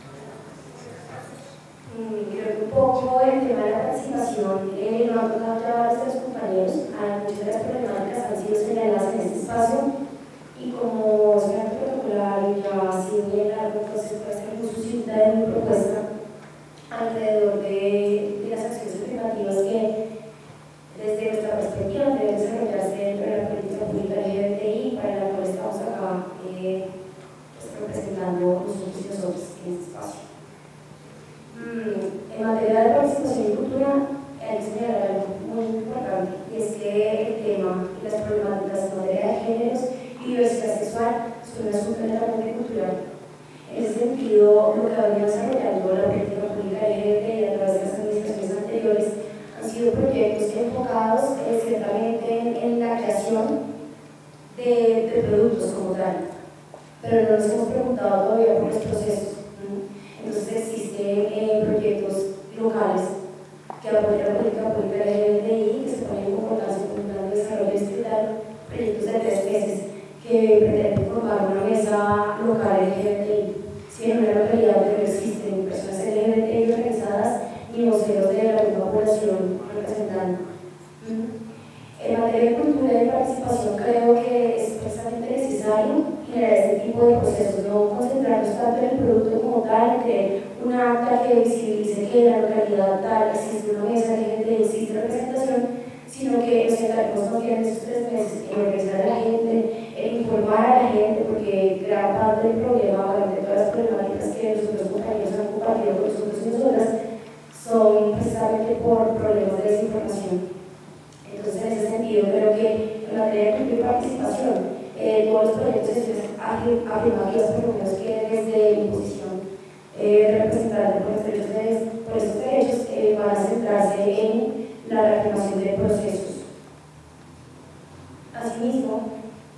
Creo que un poco el tema de la participación eh, lo han tocado ya varios de los compañeros. Muchas de las problemáticas han sido señaladas en este espacio y como es un protocolario ya ha sido bien largo, entonces puede ser muy sucinta de mi propuesta alrededor de, de las acciones afirmativas que desde nuestra perspectiva deben desarrollarse dentro de la política pública L G B T I, para la cual estamos acá eh, pues, representando nosotros y nosotros en este espacio. En materia de participación y cultura, hay que señalar algo muy importante, y es que el tema y las problemáticas en materia de géneros y diversidad sexual son un asunto netamente cultural. En ese sentido, lo que ha venido desarrollando la política pública L G B T I a través de las administraciones anteriores han sido proyectos enfocados eh, ciertamente en, en la creación de, de productos como tal, pero no nos hemos preguntado todavía por los procesos. Entonces existen eh, proyectos locales que apoyan la política pública L G B T I, que se ponen en concordancia con un plan de desarrollo distrital, proyectos de tres meses que pretenden formar una mesa local L G B T I. Si en una localidad no existen personas L G B T I organizadas ni voceros de la misma población representando. En materia de cultura y de participación, creo que es precisamente necesario generar este tipo de procesos, no concentrarnos tanto en el producto como tal, crear una acta que visibilice que en la localidad tal existe una mesa L G B T I, existe representación, sino que nos encargamos también de esos tres meses en organizar a la gente, en informar a la gente, porque gran parte del problema, de todas las problemáticas que nuestros compañeros han compartido con nosotros y nosotras, son precisamente por problemas de desinformación. Entonces, en ese sentido, creo que en materia de cultura y participación, eh, todos los proyectos afirmativos, por lo menos que desde mi posición eh, representante por, los derechos de, por esos derechos, eh, van a centrarse en la reafirmación de procesos. Asimismo,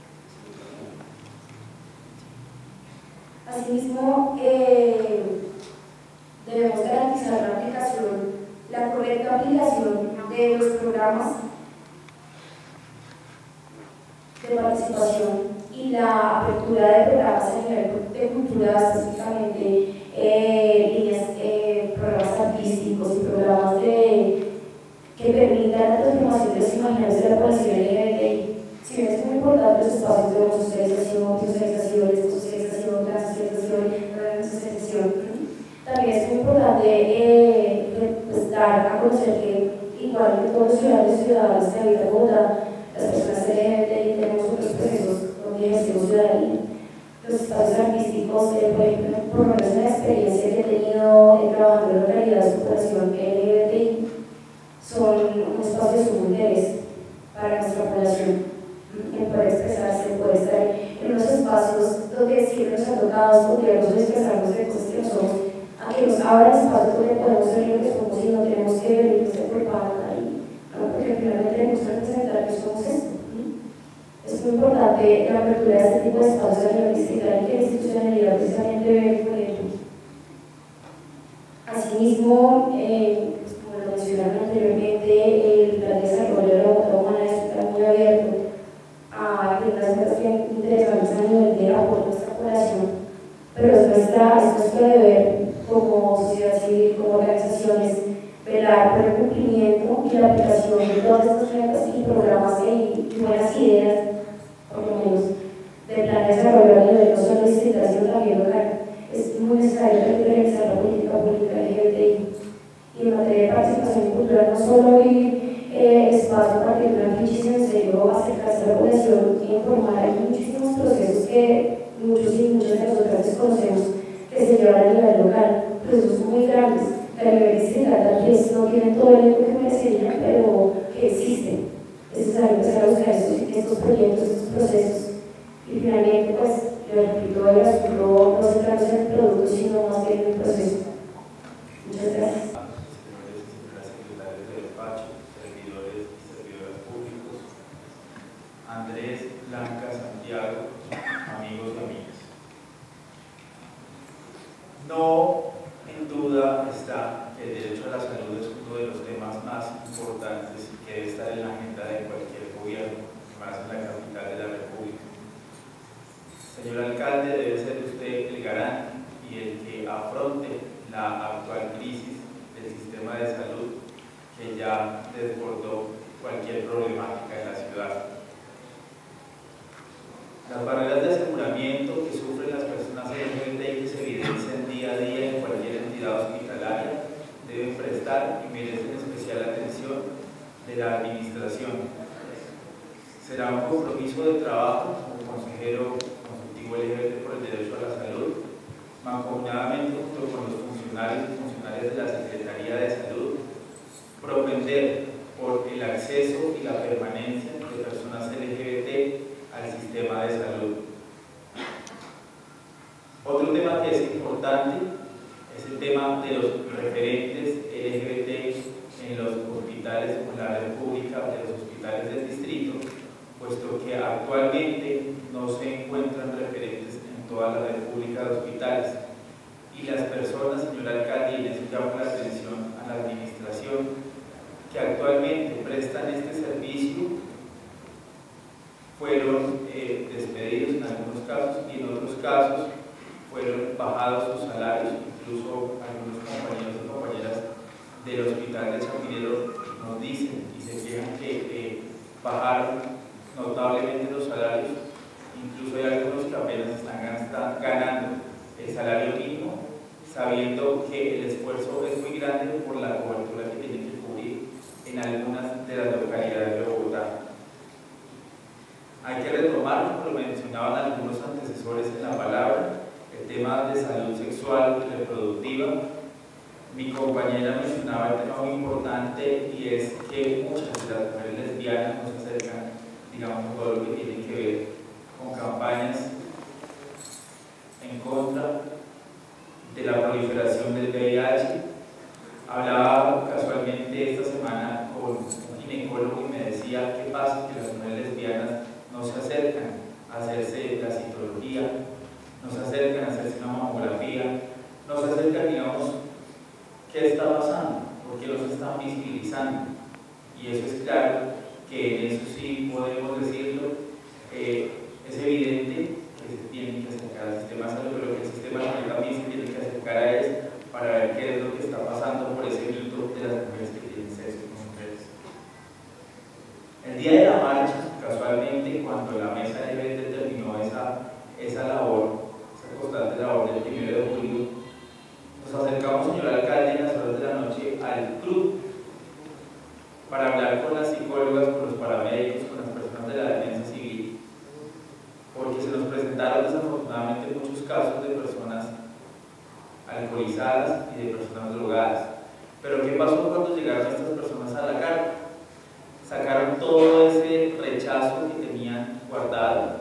asimismo eh, debemos garantizar la aplicación, la correcta aplicación de los programas de participación y la apertura de programas a nivel de cultura, específicamente eh, líneas, eh, programas artísticos y programas de, que permitan la transformación de los imaginarios de la población L G B T I. Si bien es muy importante los espacios de homosexualización, socialización, socialización, transocialización, socialización, también es muy importante eh, pues, dar a conocer que, igual que todos los ciudadanos y ciudadanas que habitan Bogotá, las personas L G B T I tenemos otros procesos donde ejercemos ciudadanía. Los espacios artísticos, eh, por ejemplo, por lo menos la experiencia que he tenido eh, trabajando en localidades de población L G B T I, son un espacio de sumo interés para nuestra población. En poder expresarse, poder estar en unos espacios donde siempre nos ha tocado gobiernos expresarnos de cosas que no somos, a que nos abran espacios donde podemos ser lo que somos y no tenemos que venir a ser propaganda ahí, ¿no? Porque finalmente tenemos que representar que somos esto. Es muy importante la apertura de este tipo de espacios a nivel distrital y que la institucionalidad precisamente ve por ello. Asimismo, eh, pues como lo mencionaron anteriormente, el plan de desarrollo de la voluntad humana está muy abierto a unas metas bien interesantes a nivel de apoyo a nuestra población, pero es, nuestra, es nuestro deber como sociedad civil, como organizaciones, velar por el cumplimiento y la aplicación de todas estas metas y programas y buenas ideas, por lo menos, del plan de desarrollo a nivel no solo distrital, sino también local. Es muy necesario realizar la política pública L G B T I. Y en materia de participación cultural, no solo vivir eh, espacio para que una ficha en serio acercarse a la población y informar. Hay muchísimos procesos que muchos y muchos de nosotros desconocemos que se llevan a nivel local, procesos muy grandes que a nivel distrital tal vez no tienen todo el eco que merecerían, pero que existen. Es necesario empezar a buscar estos, estos proyectos, estos procesos. Y finalmente, pues, yo repito, el asunto no centrarse en el producto, sino más bien en el proceso. Muchas gracias. Andrés, Blanca, Santiago, amigos y amigas. No en duda está que el derecho a la salud es uno de los temas más importantes que debe estar en la agenda de cualquier gobierno, más en la capital de la República. Señor alcalde, debe ser usted el garante y el que afronte la actual crisis del sistema de salud que ya desbordó cualquier problemática en la ciudad. Las barreras de aseguramiento que sufren las personas L G B T I que se evidencian día a día en cualquier entidad hospitalaria deben prestar y merecen especial atención de la administración. Será un compromiso de trabajo como consejero consultivo L G B T por el derecho a la salud, mancomunadamente junto con los funcionarios y funcionarias de la Secretaría de Salud, propender por el acceso y la permanencia de personas L G B T al sistema de salud. Otro tema que es importante es el tema de los referentes L G B T en los hospitales o en la red pública de los hospitales del distrito, puesto que actualmente no se encuentran referentes en toda la red pública de hospitales. Y las personas, señor alcalde, y en eso llamo la atención a la administración, que actualmente prestan este servicio, fueron eh, despedidos en algunos casos y en otros casos fueron bajados sus salarios. Incluso algunos compañeros y compañeras del hospital de San Miguel nos dicen y se quejan que eh, bajaron notablemente los salarios. Incluso hay algunos que apenas están ganando el salario mínimo, sabiendo que el esfuerzo es muy grande por la cobertura que tienen que cubrir en algunas de las localidades de Bogotá. Hay que retomar, como lo mencionaban algunos antecesores en la palabra, el tema de salud sexual y reproductiva. Mi compañera mencionaba el tema muy importante, y es que muchas de las mujeres lesbianas no se acercan, digamos, a todo lo que tiene que ver con campañas en contra de la proliferación del V I H. Hablaba casualmente esta semana con un ginecólogo y me decía qué pasa que las mujeres lesbianas no se acercan a hacerse la citología, no se acercan a hacerse una mamografía, no se acercan, digamos, qué está pasando, por qué los están visibilizando. Y eso es claro que en eso sí podemos decirlo, eh, es evidente que se tienen que acercar al sistema de salud, pero que el sistema de salud también se tiene que acercar a eso para ver qué es lo que está pasando por ese mito de las mujeres que tienen sexo con mujeres. El día de la marcha, casualmente, cuando la mesa L G B T terminó esa, esa labor, esa constante labor del primero de julio, nos acercamos, señor alcalde, en las horas de la noche al club para hablar con las psicólogas, con los paramédicos, con las personas de la defensa civil, porque se nos presentaron desafortunadamente muchos casos de personas alcoholizadas y de personas drogadas. Pero ¿qué pasó cuando llegaron estas personas a la carga? Sacaron todo ese rechazo que tenían guardado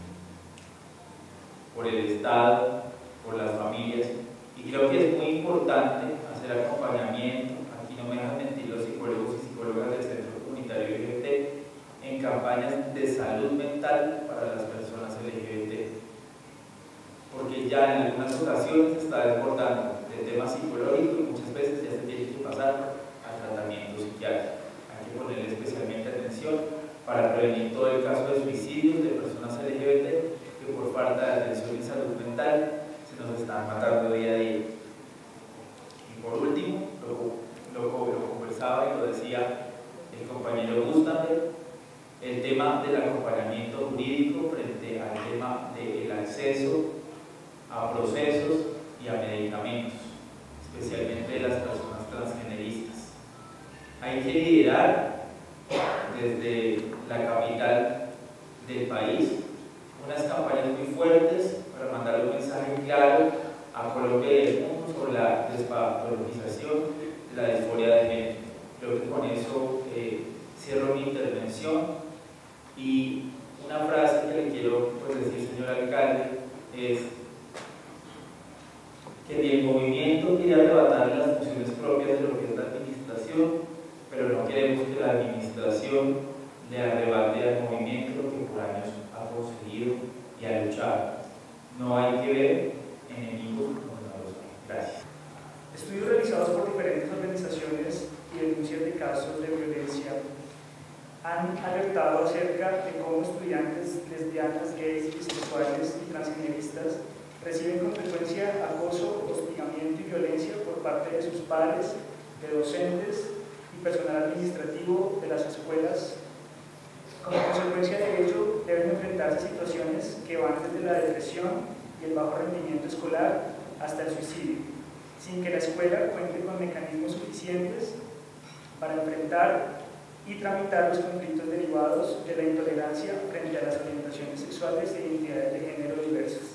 por el Estado, por las familias, y creo que es muy importante hacer acompañamiento. Aquí no me dejan mentir los psicólogos y psicólogas del Centro Comunitario L G B T en campañas de salud mental para las personas L G B T, porque ya en algunas ocasiones se está desbordando el tema psicológico y muchas veces ya se tiene que pasar al tratamiento psiquiátrico. Hay que ponerle especialmente atención para prevenir todo el caso de suicidios de personas L G B T que por falta de atención en salud mental se nos están matando día a día. Y por último, lo, lo, lo conversaba y lo decía el compañero Gustav, el tema del acompañamiento jurídico frente al tema del acceso a procesos y a medicamentos, especialmente de las personas transgeneristas. Hay que liderar desde la capital del país unas campañas muy fuertes para mandar un mensaje claro a Colombia y al mundo sobre la despatologización de la disforia de género. Creo que con eso eh, cierro mi intervención, y una frase que le quiero pues, decir, señor alcalde, es que ni el movimiento quiere arrebatarle las funciones propias de lo que es la administración, pero no queremos que la administración le arrebate al movimiento lo que por años ha conseguido y ha luchado. No hay que ver enemigos como no los hay. Gracias. Estudios realizados por diferentes organizaciones y denuncias de casos de violencia han alertado acerca de cómo estudiantes lesbianas, gays, bisexuales y transgeneristas reciben con frecuencia acoso, hostigamiento y violencia por parte de sus padres, de docentes y personal administrativo de las escuelas. Como consecuencia de ello, deben enfrentarse a situaciones que van desde la depresión y el bajo rendimiento escolar hasta el suicidio, sin que la escuela cuente con mecanismos suficientes para enfrentar y tramitar los conflictos derivados de la intolerancia frente a las orientaciones sexuales e identidades de género diversas.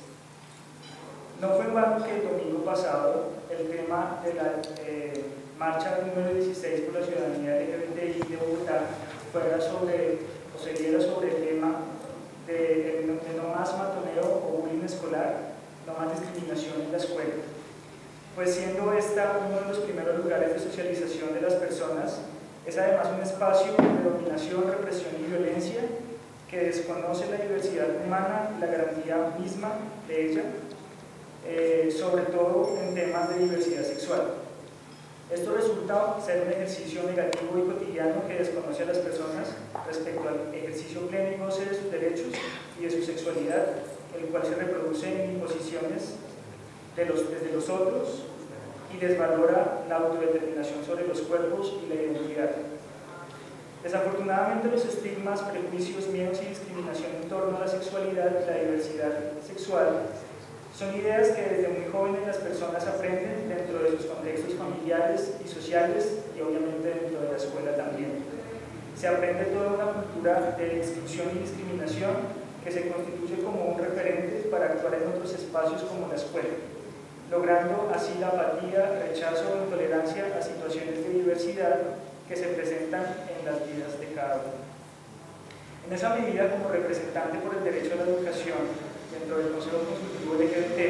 No fue en vano que el domingo pasado el tema de la eh, marcha número dieciséis por la ciudadanía L G B T I de Bogotá fuera sobre, o se diera sobre el tema de, de, de no más matoneo o bullying escolar, no más discriminación en la escuela. Pues siendo esta uno de los primeros lugares de socialización de las personas, es además un espacio de dominación, represión y violencia que desconoce la diversidad humana y la garantía misma de ella, eh, sobre todo en temas de diversidad sexual. Esto resulta ser un ejercicio negativo y cotidiano que desconoce a las personas respecto al ejercicio pleno y goce de sus derechos y de su sexualidad, el cual se reproduce en imposiciones de los, desde los otros y desvalora la autodeterminación sobre los cuerpos y la identidad. Desafortunadamente, los estigmas, prejuicios, miedos y discriminación en torno a la sexualidad y la diversidad sexual son ideas que desde muy jóvenes las personas aprenden dentro de sus contextos familiares y sociales y obviamente dentro de la escuela también. Se aprende toda una cultura de exclusión y discriminación que se constituye como un referente para actuar en otros espacios como la escuela, logrando así la apatía, rechazo o intolerancia a situaciones de diversidad que se presentan en las vidas de cada uno. En esa medida, como representante por el derecho a la educación dentro del Consejo Consultivo L G B T,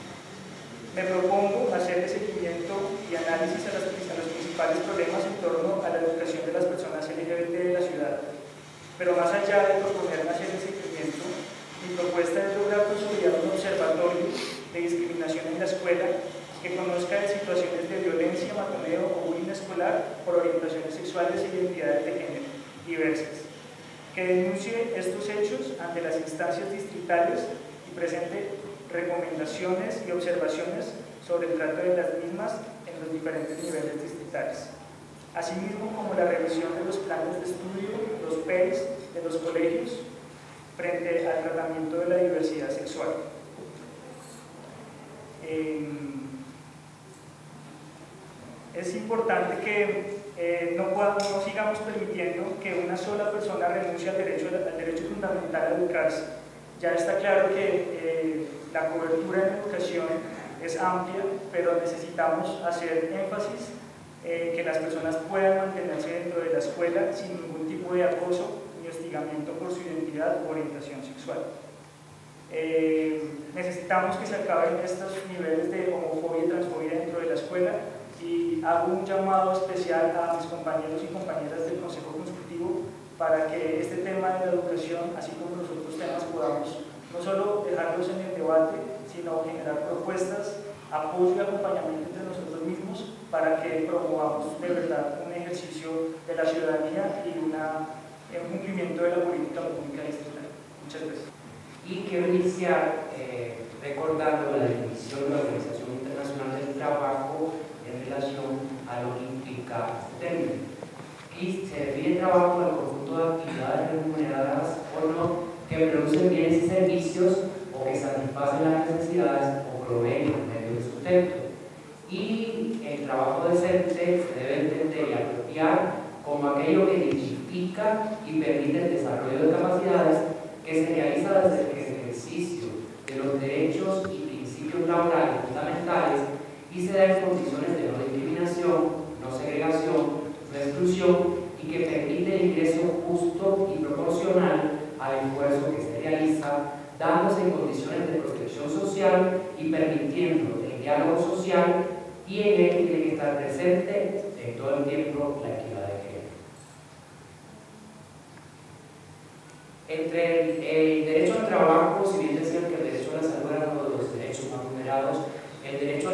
me propongo hacerle seguimiento y análisis a, las, a los principales problemas en torno a la educación de las personas L G B T de la ciudad. Pero más allá de proponerme hacerle seguimiento, mi propuesta es lograr consolidar un observatorio de discriminación en la escuela que conozca de situaciones de violencia, matoneo o bullying escolar por orientaciones sexuales e identidades de género diversas, que denuncie estos hechos ante las instancias distritales y presente recomendaciones y observaciones sobre el trato de las mismas en los diferentes niveles distritales, asimismo como la revisión de los planes de estudio, los P E Is de los colegios frente al tratamiento de la diversidad sexual. Eh, es importante que eh, no, podamos, no sigamos permitiendo que una sola persona renuncie al derecho, al derecho fundamental a educarse. Ya está claro que eh, la cobertura en educación es amplia, pero necesitamos hacer énfasis en que las personas puedan mantenerse dentro de la escuela sin ningún tipo de acoso ni hostigamiento por su identidad o orientación sexual. Eh, necesitamos que se acaben estos niveles de homofobia y transfobia dentro de la escuela, y hago un llamado especial a mis compañeros y compañeras del Consejo Consultivo para que este tema de la educación, así como los otros temas, podamos no solo dejarlos en el debate, sino generar propuestas, apoyo y acompañamiento entre nosotros mismos para que promovamos de verdad un ejercicio de la ciudadanía y una, un cumplimiento de la política pública distrital. Muchas gracias. Y quiero iniciar eh, recordando la definición de la Organización Internacional del Trabajo en relación a lo que implica este término. Y se define trabajo al conjunto de actividades remuneradas o no que producen bienes y servicios o que satisfacen las necesidades o proveen los medios de sustento. Y el trabajo decente se debe entender y apropiar como aquello que dignifica y permite el desarrollo de capacidades que se realiza desde el ejercicio de los derechos y principios laborales fundamentales y se da en condiciones de no discriminación, no segregación, no exclusión y que permite el ingreso justo y proporcional al esfuerzo que se realiza, dándose en condiciones de protección social y permitiendo el diálogo social, y en él tiene que estar presente en todo el tiempo la equidad de género. Entre el, el derecho al trabajo, si bien decían que el derecho a la salud era uno de los derechos más vulnerados, el derecho al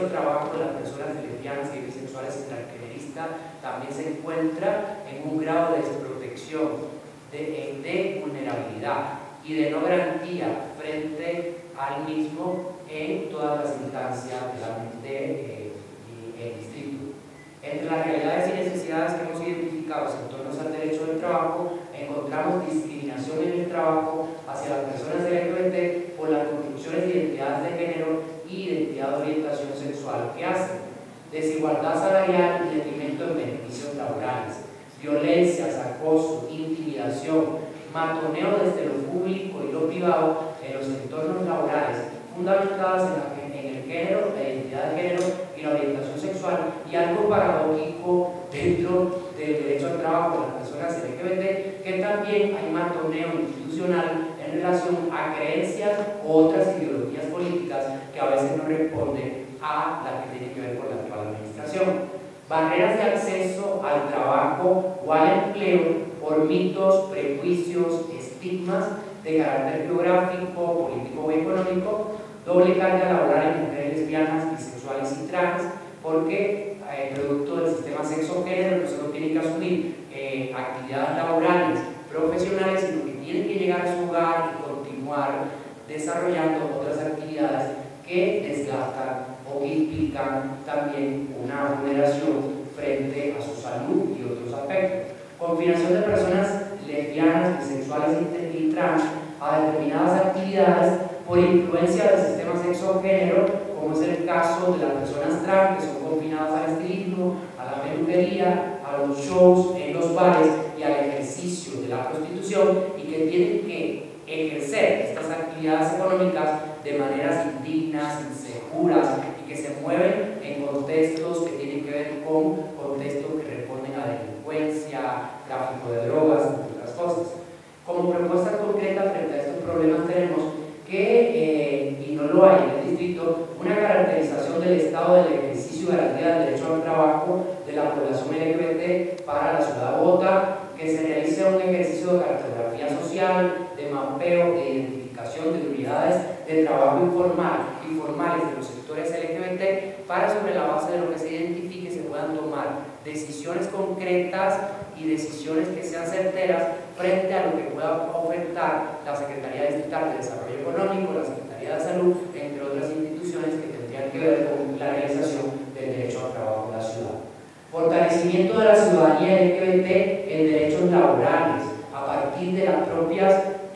al trabajo de las personas lesbianas y bisexuales y transgeneristas también se encuentra en un grado de desprotección, de, de vulnerabilidad y de no garantía frente al mismo en todas las instancias de la mente eh, y el distrito. Entre las realidades y necesidades que hemos identificado en torno al derecho del trabajo, encontramos discriminación en el trabajo hacia las personas L G B T por las construcciones de identidades de género y identidad de orientación sexual que hacen, desigualdad salarial y detrimento en beneficios laborales, violencias, acoso, intimidación, matoneo desde lo público y lo privado en los entornos laborales, fundamentadas en, la, en el género, la identidad de género y la orientación sexual, y algo paradójico dentro del derecho al trabajo de las personas L G B T, que también hay matoneo institucional en relación a creencias u otras ideologías políticas que a veces no responden a las que tienen que ver con la actual administración. Barreras de acceso al trabajo o al empleo por mitos, prejuicios, estigmas de carácter geográfico, político o económico, doble carga laboral en mujeres lesbianas, bisexuales y trans, porque eh, producto del sistema sexo-género no solo tienen que asumir eh, actividades laborales, profesionales, sino que tienen que llegar a su hogar y continuar desarrollando otras actividades que desgastan o que implican también una vulneración frente a su salud y otros aspectos. Confinación de personas lesbianas, bisexuales y trans a determinadas actividades por influencia del sistema sexo-género, como es el caso de las personas trans que son confinadas al estilismo, a la peluquería, a los shows en los bares y al ejercicio de la prostitución, y que tienen que ejercer estas actividades económicas de maneras indignas, inseguras, y que se mueven en contextos que tienen que ver con contextos que responden a delincuencia, tráfico de drogas, entre otras cosas. Como propuesta concreta frente a estos problemas tenemos que, eh, y no lo hay en el distrito, una caracterización del estado del ejercicio y garantía del derecho al trabajo de la población L G B T para la ciudad de Bogotá, que se realice un ejercicio de cartografía social, de mapeo, de identificación de unidades de trabajo informal y formales de los sectores L G B T, para sobre la base de lo que se identifique se puedan tomar decisiones concretas y decisiones que sean certeras frente a lo que pueda ofertar la Secretaría Distrital de Desarrollo Económico, la Secretaría de Salud, entre otras instituciones que tendrían que ver con la realización del derecho al trabajo en la ciudad. Fortalecimiento de la ciudadanía L G B T en derechos laborales a partir de las propias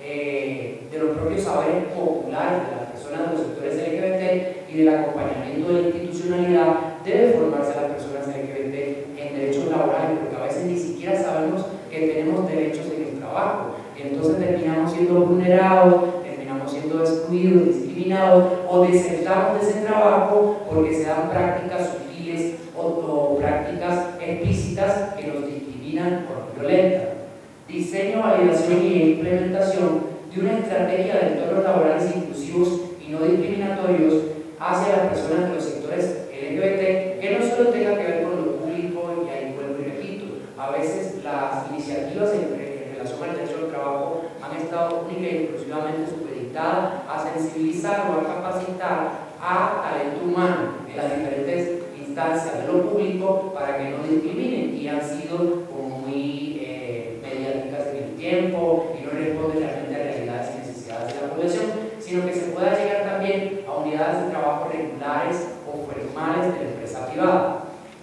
eh, de los propios saberes populares de las personas de los sectores L G B T y del acompañamiento de la institucionalidad. Debe formarse a las personas L G B T en derechos laborales, porque a veces ni siquiera sabemos que tenemos derechos en el trabajo, y entonces terminamos siendo vulnerados, terminamos siendo excluidos, discriminados, o desertamos de ese trabajo porque se dan prácticas sutiles o, o prácticas explícitas que nos discriminan o nos violentan. Diseño, validación y implementación de una estrategia de entornos laborales inclusivos y no discriminatorios hacia las personas de los sectores L G B T, que no solo tenga que ver con lo público, y ahí vuelvo y repito, a veces las iniciativas en, en relación al derecho al trabajo han estado única y exclusivamente supeditadas a sensibilizar o a capacitar a talento humano en las diferentes instancias de lo público para que no discriminen, y han sido como muy eh, mediáticas en el tiempo y no responden realmente a realidades y necesidades de la población, sino que se pueda llegar también a unidades de trabajo regulares o formales de la empresa privada.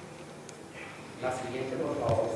La siguiente, por favor.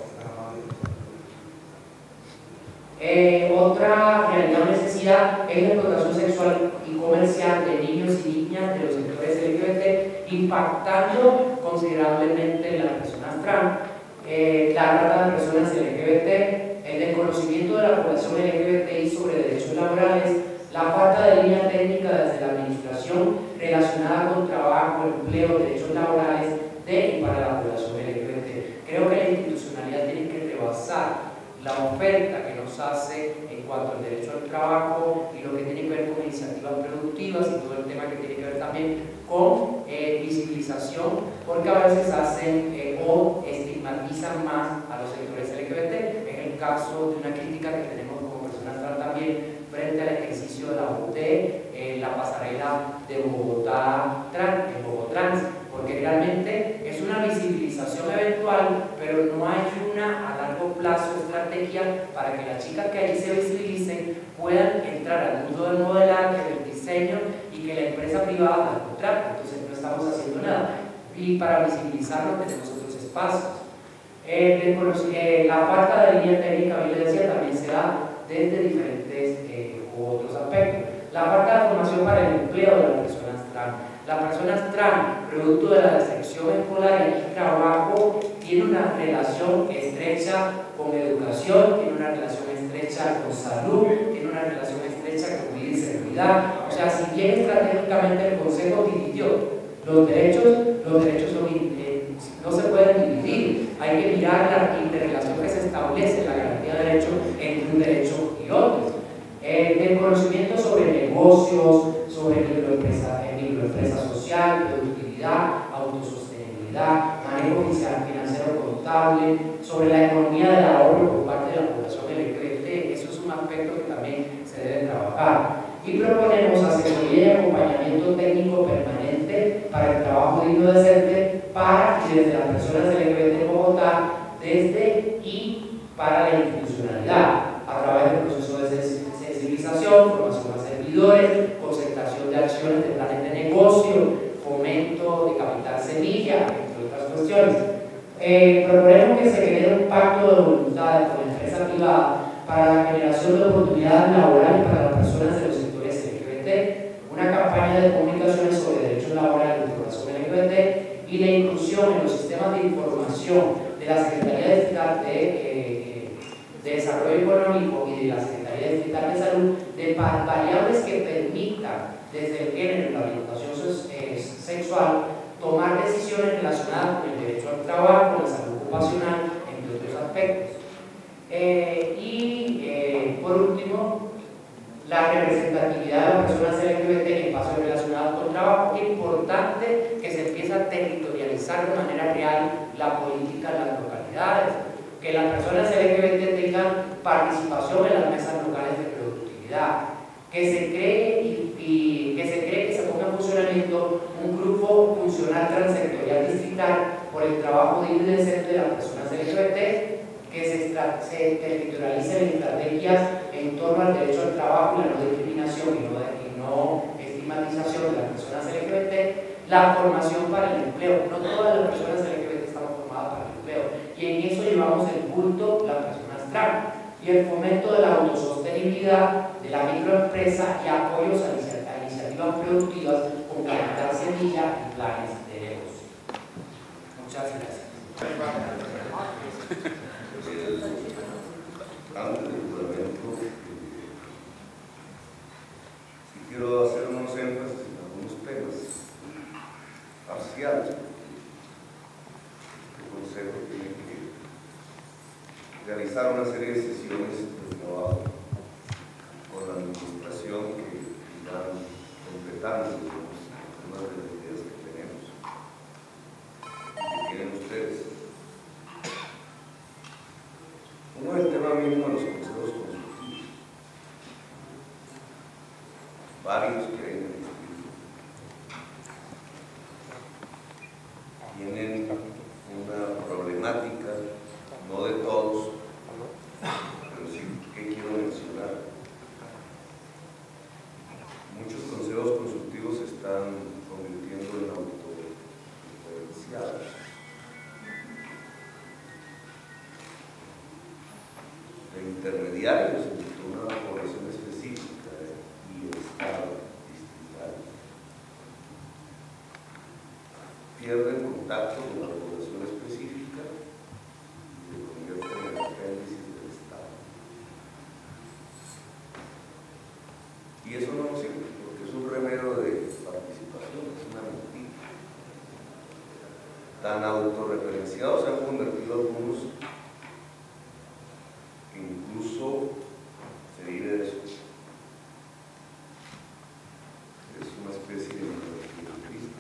Eh, otra realidad o necesidad es la explotación sexual y comercial de niños y niñas de los sectores L G B T, impactando considerablemente en las personas trans, eh, la trata de personas L G B T, el desconocimiento de la población L G B T I sobre derechos laborales, la falta de línea técnica desde la administración relacionada con trabajo, empleo, derechos laborales de y para la población L G B T. Creo que la institucionalidad tiene que rebasar la oferta que nos hace en cuanto al derecho al trabajo y lo que tiene que ver con iniciativas productivas y todo el tema que tiene que ver también con eh, visibilización, porque a veces hacen eh, o estigmatizan más a los sectores L G B T. Es el caso de una crítica que tenemos como personas trans también frente al ejercicio de la U T, eh, la pasarela de Bogotá Trans, en Bogotrans, porque entonces no estamos haciendo nada. Y para visibilizarlo tenemos otros espacios. Eh, eh, la falta de línea técnica, bien le decía, también se da desde diferentes eh, otros aspectos. La falta de formación para el empleo de las personas trans. Las personas trans, producto de la deserción escolar y trabajo, tiene una relación estrecha con educación, tiene una relación estrecha con salud, tiene una relación estrecha con vida y seguridad. O sea, si bien estratégicamente el Consejo dividió los derechos, los derechos son, eh, no se pueden dividir. Hay que mirar la interrelación que se establece en la garantía de derechos entre un derecho y otro. Eh, el conocimiento sobre negocios, sobre microempresa, eh, microempresa social, productividad, autosostenibilidad, manejo fiscal, financiero contable, sobre la economía del ahorro por parte de la población L G B T, eso es un aspecto que también se debe trabajar. Y proponemos asesoría y acompañamiento técnico permanente para el trabajo digno decente para y desde las personas L G B T en Bogotá, desde y para la institucionalidad, a través del proceso de sensibilización, formación a servidores, concentración de acciones de planes de negocio, fomento de capital semilla, entre otras cuestiones. Eh, proponemos que se genere un pacto de voluntades con la empresa privada para la generación de oportunidades laborales para las personas de los sectores L G B T, una campaña de comunicaciones sobre derechos laborales de la población L G B T y la inclusión en los sistemas de información de la Secretaría de, de, eh, de Desarrollo Económico y de la Secretaría de Salud de variables que permitan desde el género y la orientación eh, sexual tomar decisiones relacionadas con el derecho al trabajo, la salud ocupacional, entre otros aspectos. Eh, y eh, por último, la representatividad de las personas L G B T en espacios relacionados con trabajo. Es importante que se empiece a territorializar de manera real la política en las localidades, que las personas L G B T tengan participación en las mesas locales de productividad, que se cree y, y que se cree que se ponga en funcionamiento un grupo funcional transsectorial distrital por el trabajo digno y decente de las personas L G B T, que se, se territorialicen estrategias en torno al derecho al trabajo y la no discriminación y no, y no estigmatización de las personas L G B T, la formación para el empleo. No todas las personas L G B T estamos formadas para el empleo, y en eso llevamos el punto las personas trans, y el fomento de la autosostenibilidad de la microempresa y apoyos a, a iniciativas productivas con capital semilla y planes de negocio. Muchas gracias. Antes del juramento, sí quiero hacer unos énfasis en algunos temas parciales. El Consejo tiene que realizar una serie de sesiones de trabajo con la administración que irán completando algunas de las ideas que tenemos y que tienen ustedes. Uno es el tema mismo de los consejos consultivos, varios que hay en el distrito tienen una problemática, no de todos, pero sí que quiero mencionar. Muchos consejos consultivos se están convirtiendo en autoreferenciados. Intermediarios entre una población específica y el Estado distrital pierden contacto con la población específica y se convierten en el apéndice del Estado. Y eso no nos sirve, porque es un remedio de participación, es una mentira. Tan autorreferenciados se han convertido algunos, incluso se vive de eso. Es una especie de cristo.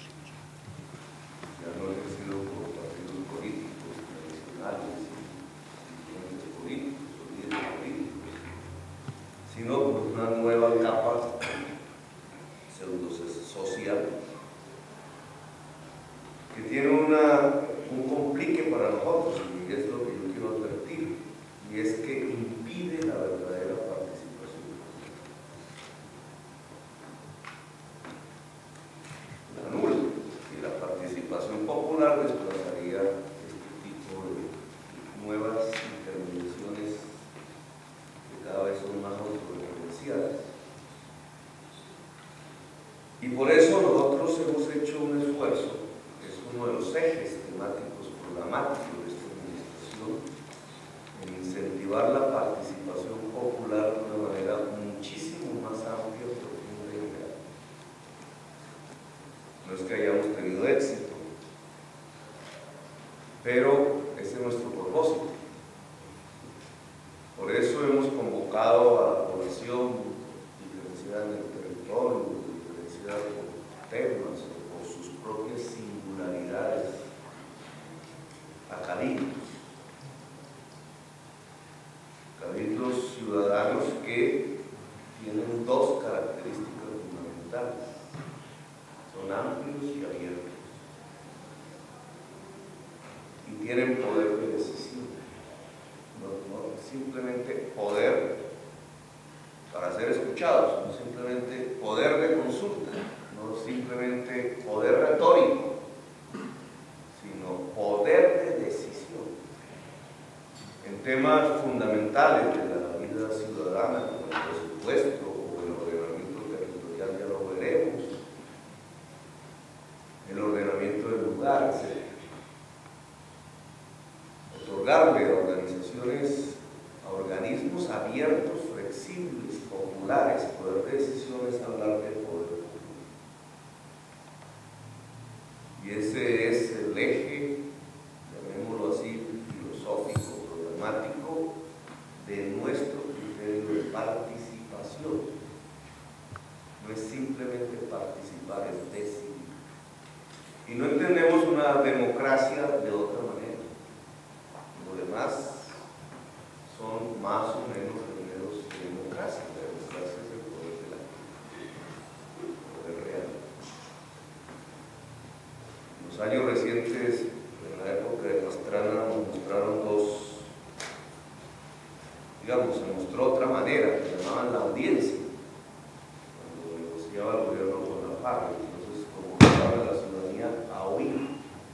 Ya no ejercido por partidos políticos tradicionales, dirigentes políticos o líderes políticos, sino por una nueva capa pseudo-social que tiene una, un complique para nosotros, y es lo que yo quiero advertir. Y es que impide la verdadera participación. La tenido éxito. Pero ese es nuestro propósito. Por eso hemos convocado a la población diferenciada en el territorio, diferenciada por temas o por sus propias singularidades, a cabildos. Cabildos ciudadanos que tienen dos características fundamentales. Son amplios y abiertos. Y tienen poder de decisión. No, no simplemente poder para ser escuchados, no simplemente poder de consulta, no simplemente poder retórico, sino poder de decisión en temas fundamentales de la vida ciudadana, como el presupuesto o el ordenamiento territorial, ya lo veremos, el ordenamiento del lugar, etcétera. Otorgarle a organizaciones, a organismos abiertos, flexibles, populares, poder de decisión es hablar de poder público. Y ese es el eje, llamémoslo así, filosófico, problemático, de nuestro criterio de participación. No es simplemente participar, es decidir. Y no entendemos una democracia de otra manera. Lo demás son más o menos primeros de democracia. La democracia es el poder de la el poder real. En los años recientes, en la época de Pastrana, nos mostraron dos, digamos, se mostró otra manera, que llamaban la audiencia, cuando negociaba el gobierno con la FARC. Entonces convocaba a la ciudadanía a oír.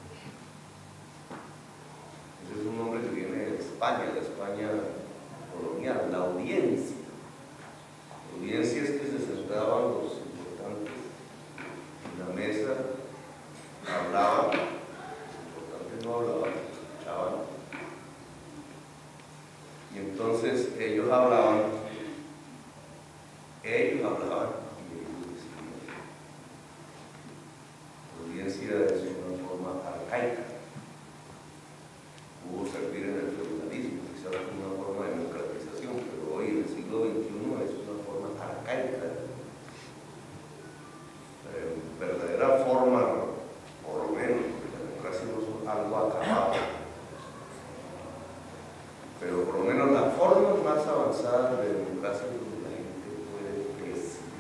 Ese es un nombre que viene de España, de España colonial, la audiencia. La audiencia es que se sentaban los importantes en la mesa, hablaban, los importantes no hablaban, escuchaban. Y entonces ellos hablaban, ellos hablaban y ellos decían. La audiencia es una forma arcaica. Pudo servir en el feudalismo, quizás como una forma de democratización, pero hoy en el siglo veintiuno es una forma arcaica, eh, verdadera forma, por lo menos, porque la democracia no es algo acabado, pero por lo menos la forma más avanzada de democracia es donde la gente puede decidir.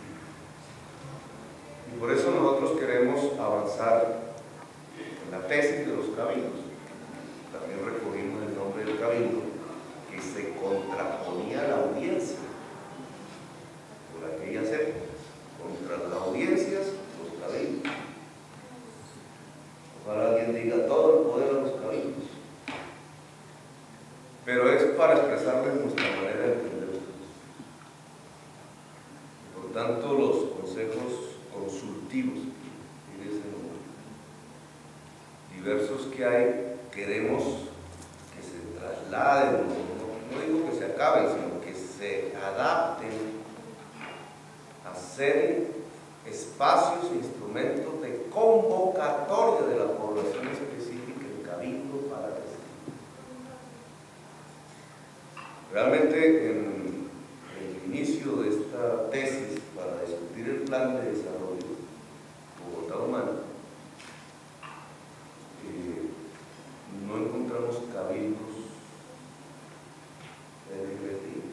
Y por eso nosotros queremos avanzar en la tesis de los cabildos. También recogimos el nombre del cabildo, que se contraponía a la audiencia por aquellas épocas. Contra las audiencias, los cabildos. Ojalá alguien diga todo el poder a los cabildos. Pero es para expresarles nuestra manera de entender las cosas. Por tanto, los consejos consultivos, diversos que hay, queremos que se trasladen, no, no digo que se acaben, sino que se adapten a ser espacios e instrumentos de convocatoria de la población específica en cabildo para decidir. Realmente, en el inicio de esta tesis para discutir el plan de desarrollo Bogotá Humana, eh, no encontramos cabildos L G B T I.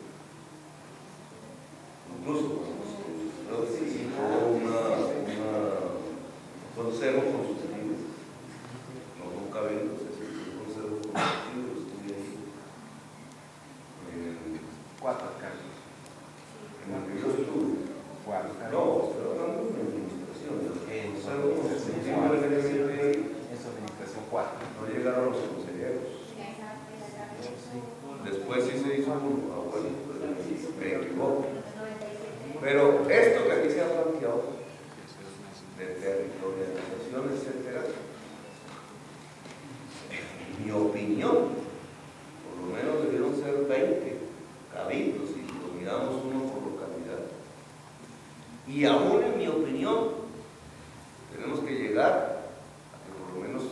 Incluso, creo que sí hubo una, una consejo consultivo, no con cabildos, es un consejo consultivo, estuve ahí en Cuatro cabildos. en el que yo estuve. Cuatro No, cabildos. estoy hablando de administración, el En consejo consultivo L G B T I, En su administración cuatro. no llegaron los consejeros. Después sí se hizo uno, ah, bueno, pues me equivoco. Pero esto que aquí se ha planteado, de territorialización, etcétera, en mi opinión, por lo menos debieron ser veinte cabildos y lo miramos uno por localidad. Y aún en mi opinión, tenemos que llegar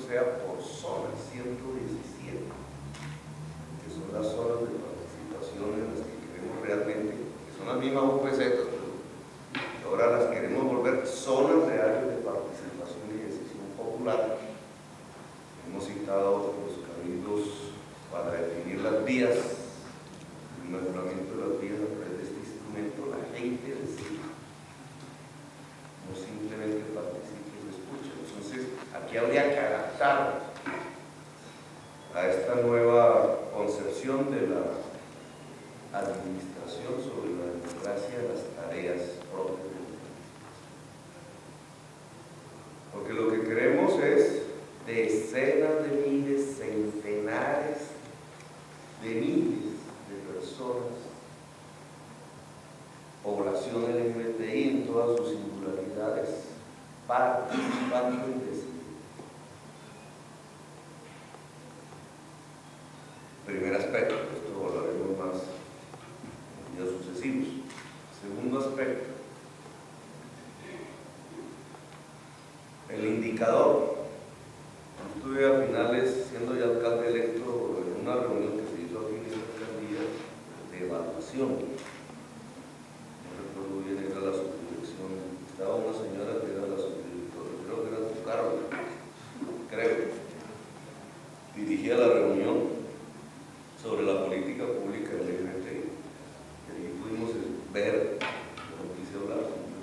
sea por zonas, ciento diecisiete, que son las zonas de participación en las que queremos realmente, que son las mismas U P Z, pero ahora las queremos volver zonas reales de participación y decisión popular. Hemos citado los cabildos para definir las vías, el mejoramiento de las vías a través de este instrumento, la gente decide, no simplemente participa y se escucha. Entonces, aquí habría que adaptar a esta nueva concepción de la administración sobre la democracia de las tareas propias del país. Porque lo que queremos es decenas de miles, centenares de miles de personas, población L G B T I en todas sus singularidades, participando en decidir. Primer aspecto, esto lo hablaremos más en días sucesivos. Segundo aspecto, el indicador. Estuve a finales, siendo ya alcalde electo, en una reunión que se hizo aquí en esta alcaldía de evaluación. No recuerdo bien, era la subdirección. Estaba una señora que era la subdirectora, creo que era su cargo, creo. Dirigía la reunión sobre la política pública del L G B T I. Y ahí pudimos ver, no quise hablar,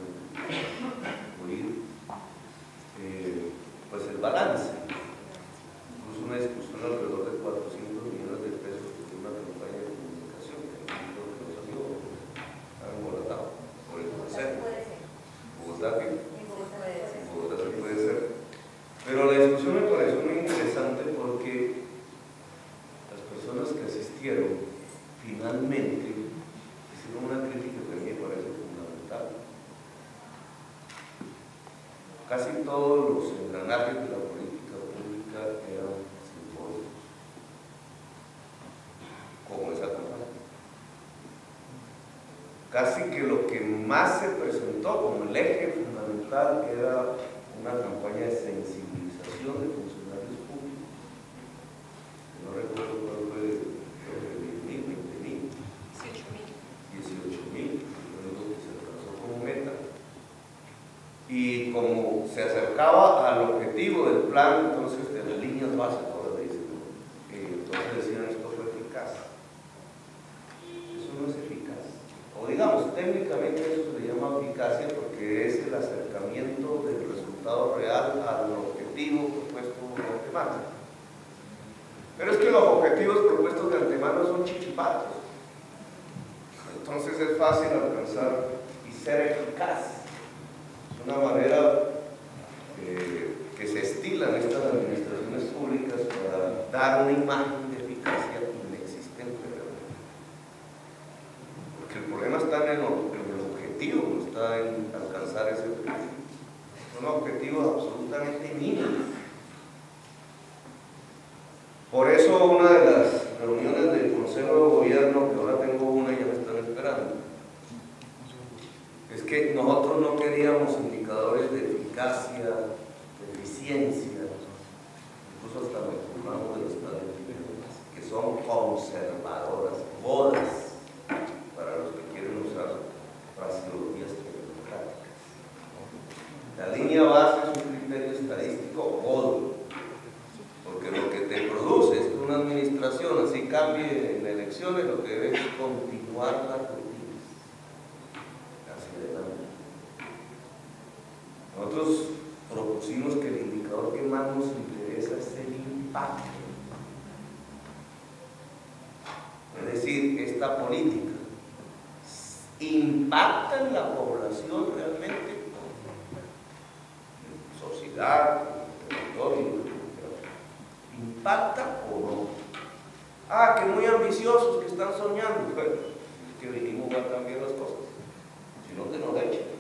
oír, eh, pues el balance. Una discusión alrededor de cuatrocientos millones de pesos por una campaña de comunicación que no nos salió, estaba embolatado por el concepto. Bogotá, que Bogotá sí puede ser. Pero la discusión me pareció muy interesante porque las personas que asistieron finalmente hicieron una crítica que a mí me parece fundamental. Casi todos los engranajes de la política pública eran como esa campaña. Casi que lo que más se presentó como el eje fundamental era una campaña de sensibilización de funcionarios públicos. No recuerdo cuál fue, creo que diez mil, veinte mil, dieciocho mil, lo que se alcanzó como meta. Y como se acercaba al objetivo del plan, entonces de las líneas básicas, ahora dicen, eh, entonces decían esto fue eficaz. Eso no es eficaz. O digamos, técnicamente eso se le llama eficacia porque es el acercamiento del resultado real al objetivo propuesto de antemano. Pero es que los objetivos propuestos de antemano son chichipatos. Entonces es fácil alcanzar y ser eficaz. Es una manera eh, que se estila en estas administraciones públicas para dar una imagen de eficacia inexistente realmente. Porque el problema está en el, en el objetivo, no está en alcanzar ese objetivo. Son objetivos absolutamente mínimos. Por eso una de las reuniones del Consejo de Gobierno, que ahora tengo una y ya me están esperando, es que nosotros no queríamos indicadores de eficacia, de eficiencia, incluso hasta me ocupamos de los estadísticas, que son conservadoras, bodas, para los que quieren usar fraseologías democráticas. La línea base es un criterio estadístico bodo, porque lo que te produce es que una administración así cambie en elecciones, lo que debe es continuar las rutinas hacia adelante. Nosotros propusimos que el indicador que más nos interesa es el impacto. Es decir, esta política impacta en la población realmente, en sociedad, en territorio, impacta o no. Ah, que muy ambiciosos, que están soñando. Bueno, es que vinimos a cambiar las cosas. Si no, te nos echan.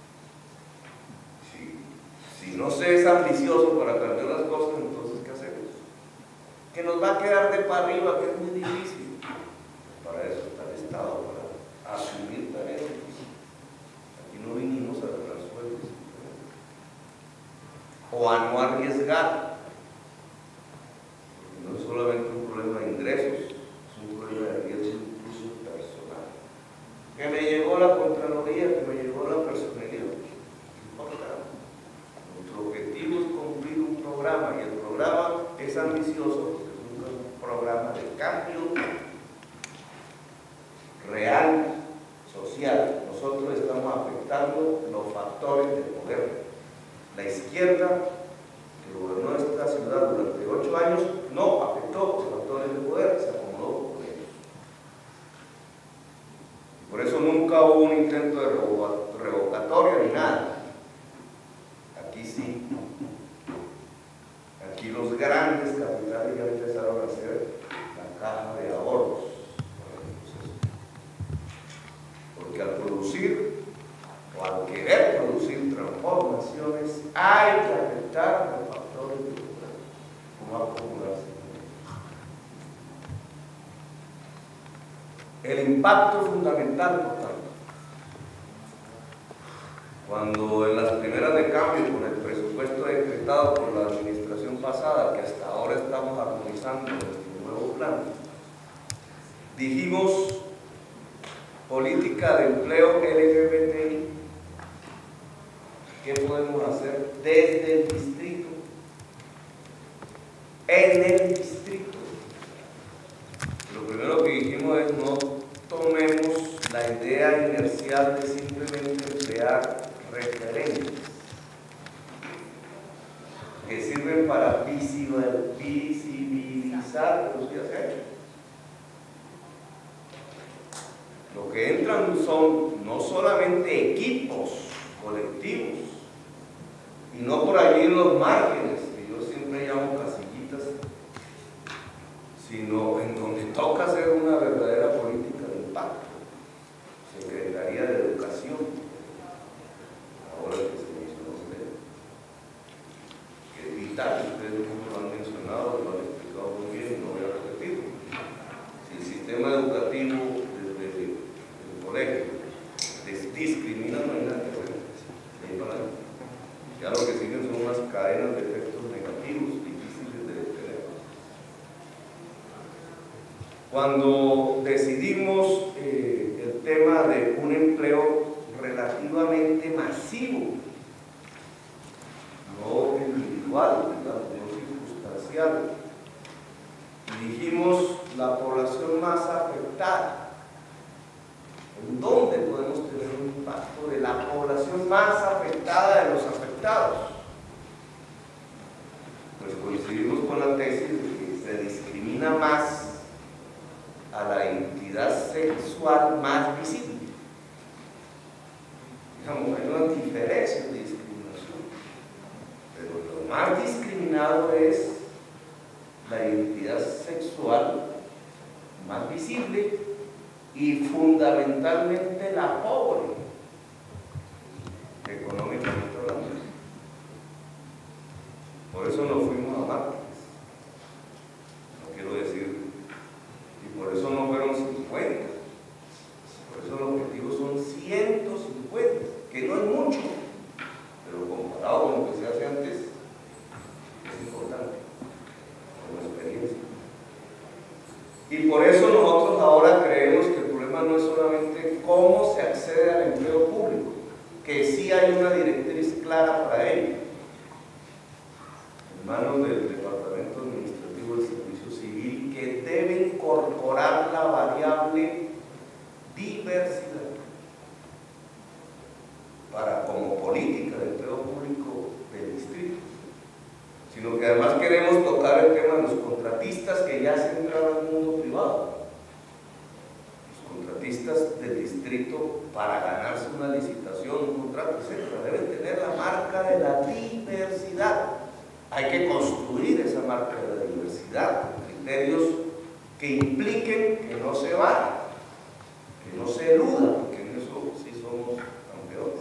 Si, si no se es ambicioso para cambiar las cosas, entonces ¿qué hacemos? Que nos va a quedar de para arriba, que es muy difícil. Para eso está el Estado, para asumir tareas difíciles. Aquí no vinimos a ganar sueldos o a no arriesgar. solamente un problema de ingresos, es un problema de riesgo incluso personal. Que me llegó la Contraloría, que me llegó la personalidad, no importa. Nuestro objetivo es cumplir un programa y el programa es ambicioso porque es un programa de cambio real, social. Nosotros estamos afectando los factores de poder. La izquierda que gobernó esta ciudad durante ocho años no afectó los factores de poder, se acomodó con ellos. Por eso nunca hubo un intento de revocatoria ni nada. Aquí sí. Aquí los grandes capitales ya empezaron a hacer la caja de ahorros. Porque al producir o al querer producir transformaciones hay que afectar los factores de poder, como acumularse. El impacto fundamental, por tanto, cuando en las primeras de cambio con el presupuesto decretado por la administración pasada, que hasta ahora estamos armonizando nuestro nuevo plan, dijimos política de empleo L G B T I, ¿qué podemos hacer desde el distrito? En el distrito. Lo primero que dijimos es no tomemos la idea inercial de simplemente emplear referentes que sirven para visibilizar los que hacen. Lo que entran son no solamente equipos colectivos, y no por allí en los márgenes, que yo siempre llamo casillitas, sino en donde toca hacer una verdadera política de impacto. Secretaría de Educación, ahora que se mencionó usted, que es vital, ustedes mismos lo han mencionado, lo han explicado muy bien, no voy a repetirlo. Si el sistema educativo colegio discrimina, no hay nada que hacer. Ya lo que siguen son unas cadenas de efectos negativos difíciles de detener. Cuando decidimos eh, el tema de un empleo relativamente masivo, no individual, digamos, no circunstancial, dijimos la población más afectada. ¿En dónde podemos tener un impacto de la población más afectada de los afectados? Pues coincidimos con la tesis de que se discrimina más a la identidad sexual más visible. Digamos, hay una diferencia de discriminación, pero lo más discriminado es la identidad sexual más visible y fundamentalmente la pobre, económicamente hablando. Por eso nos fuimos a márgenes, no quiero decir, y por eso no fueron cincuenta, por eso el objetivo son ciento cincuenta, que no es mucho, pero comparado con lo que se hace antes, es importante, como experiencia. Y por eso nosotros ahora creemos que el problema no es solamente cómo se accede al empleo público, que sí hay una directriz clara para ello, en manos del Departamento Administrativo del Servicio Civil, que debe incorporar la variable diversidad para como política de empleo público del distrito, sino que además queremos tocar el tema de los contratistas que ya se entran al mundo privado. Los contratistas del distrito, para ganarse una licitación, un contrato, etcétera, deben tener la marca de la diversidad. Hay que construir esa marca de la diversidad con criterios que impliquen que no se vaya, que no se eluda, porque en eso sí somos campeones.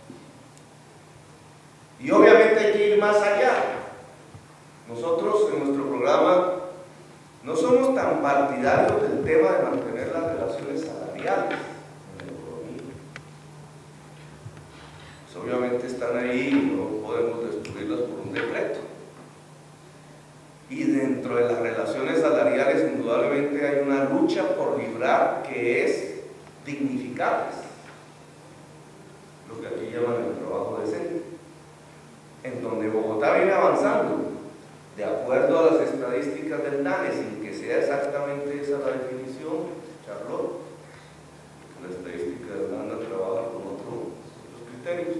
Y obviamente hay que ir más allá. Nosotros en nuestro programa no somos tan partidarios del tema de mantener las relaciones salariales en la economía. Pues obviamente están ahí y no podemos destruirlas por un decreto. Y dentro de las relaciones salariales indudablemente hay una lucha por librar que es dignificarles, lo que aquí llaman el trabajo decente, en donde Bogotá viene avanzando, de acuerdo a las estadísticas del DANE, sin que sea exactamente esa la definición, Charlotte, la estadística del DANE trabaja con otro, otros criterios.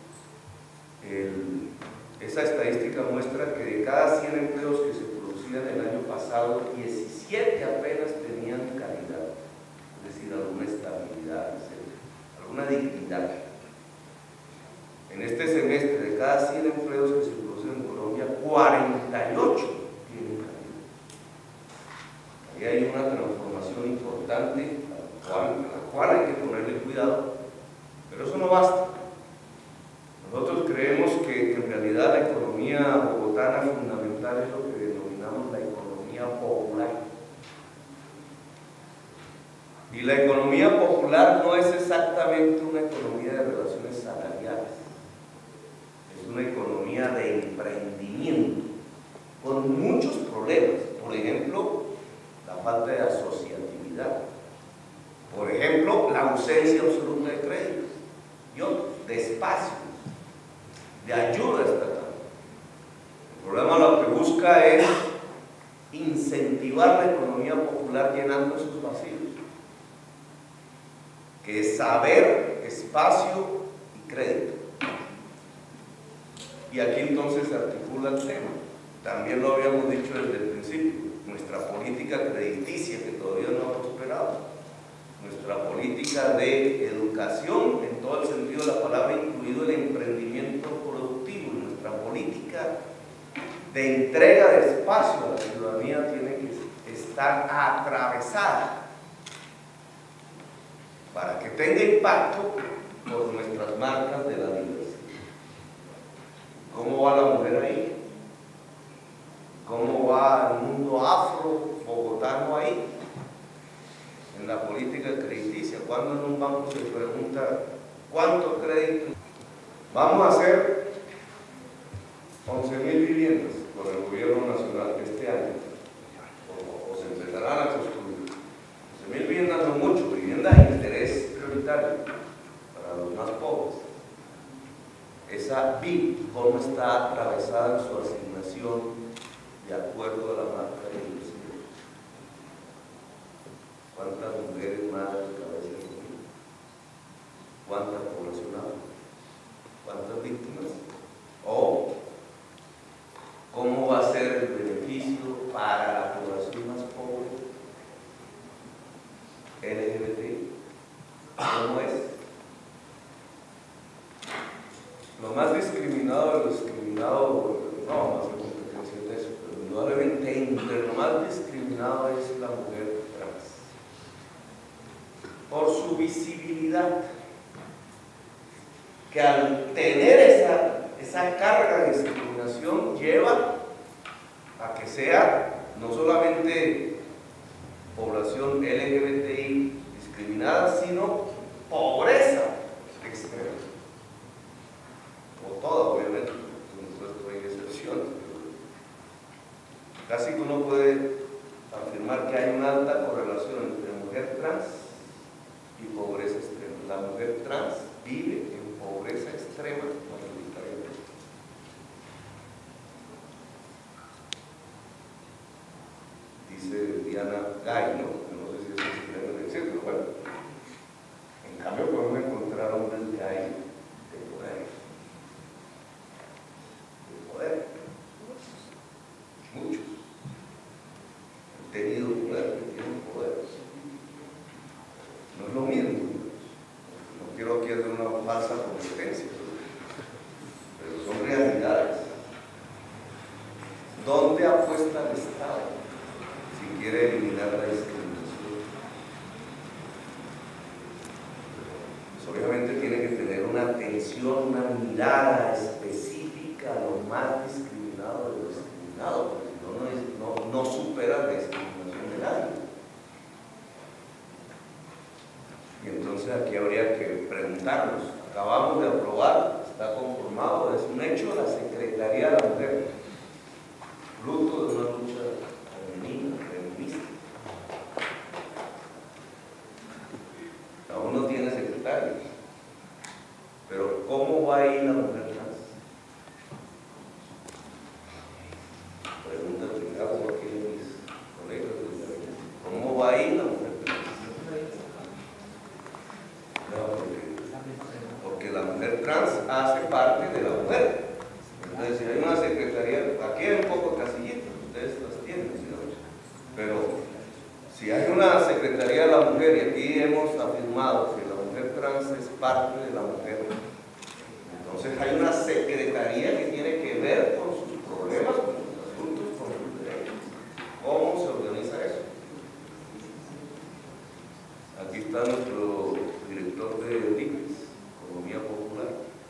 El, esa estadística muestra que de cada cien empleos que se producían el año pasado, diecisiete apenas tenían calidad, es decir, alguna estabilidad, etcétera, alguna dignidad. En este semestre, de cada cien empleos que se producen en Colombia, cuarenta y ocho tienen calidad. Ahí hay una transformación importante a la cual, a la cual hay que ponerle cuidado, pero eso no basta. Nosotros creemos que en realidad la economía bogotana fundamental es lo que denominamos la economía popular. Y la economía popular no es exactamente una economía de relaciones salariales, es una economía de emprendimiento, con muchos problemas. Por ejemplo, la falta de asociatividad, por ejemplo, la ausencia absoluta de créditos y otros, de espacio, de ayuda estatal. El programa lo que busca es incentivar la economía popular llenando esos vacíos, que es saber, espacio y crédito. Y aquí entonces se articula el tema. También lo habíamos dicho desde el principio, nuestra política crediticia que todavía no ha prosperado, nuestra política de educación en todo el sentido de la palabra, incluido el emprendimiento productivo, nuestra política de entrega de espacio a la ciudadanía tiene que estar atravesada para que tenga impacto por nuestras marcas de la diversidad. ¿Cómo va la mujer ahí? ¿Cómo va el mundo afro-bogotano ahí? En la política crediticia, cuando en un banco se pregunta cuánto crédito, vamos a hacer once mil viviendas con el gobierno nacional este año, o, o se empezarán a construir. once mil viviendas no mucho, viviendas de interés prioritario para los más pobres. Esa B I P, ¿cómo está atravesada en su asignación de acuerdo a la marca de diversidad? ¿Cuántas mujeres madres cabezas de familia? ¿Cuánta población hay? ¿Cuántas víctimas? ¿O cómo va a ser el beneficio para la población más pobre L G B T I? ¿Cómo es? Lo más discriminado de lo discriminado, no vamos a hacer competencia de eso, pero indudablemente entre lo más discriminado es la mujer trans, por su visibilidad, que al tener esa, esa carga de discriminación lleva a que sea no solamente población L G B T I discriminada, sino pobreza extrema. O toda, obviamente, por hay excepciones. Casi que uno puede afirmar que hay una alta correlación entre mujer trans y pobreza extrema. La mujer trans vive en pobreza extrema mayoritariamente. Dice Diana Gay, ¿no? No sé si es el sistema de decir, pero bueno. En cambio podemos encontrar hombres gay de poder. De poder. Muchos. Han tenido poder, tienen poder. No es lo mismo. No quiero aquí hacer una falsa competencia, pero son realidades. ¿Dónde apuesta el Estado si quiere eliminar la discriminación? Pues obviamente tiene que tener una atención, una mirada específica a los más discriminados de los discriminados, porque si no, no, es, no, no supera la discriminación de nadie. Y entonces aquí habría que preguntarnos, acabamos de aprobar, está conformado, es un hecho, la Secretaría de la Mujer, fruto de una lucha está nuestro director de D I C E S, Economía Popular.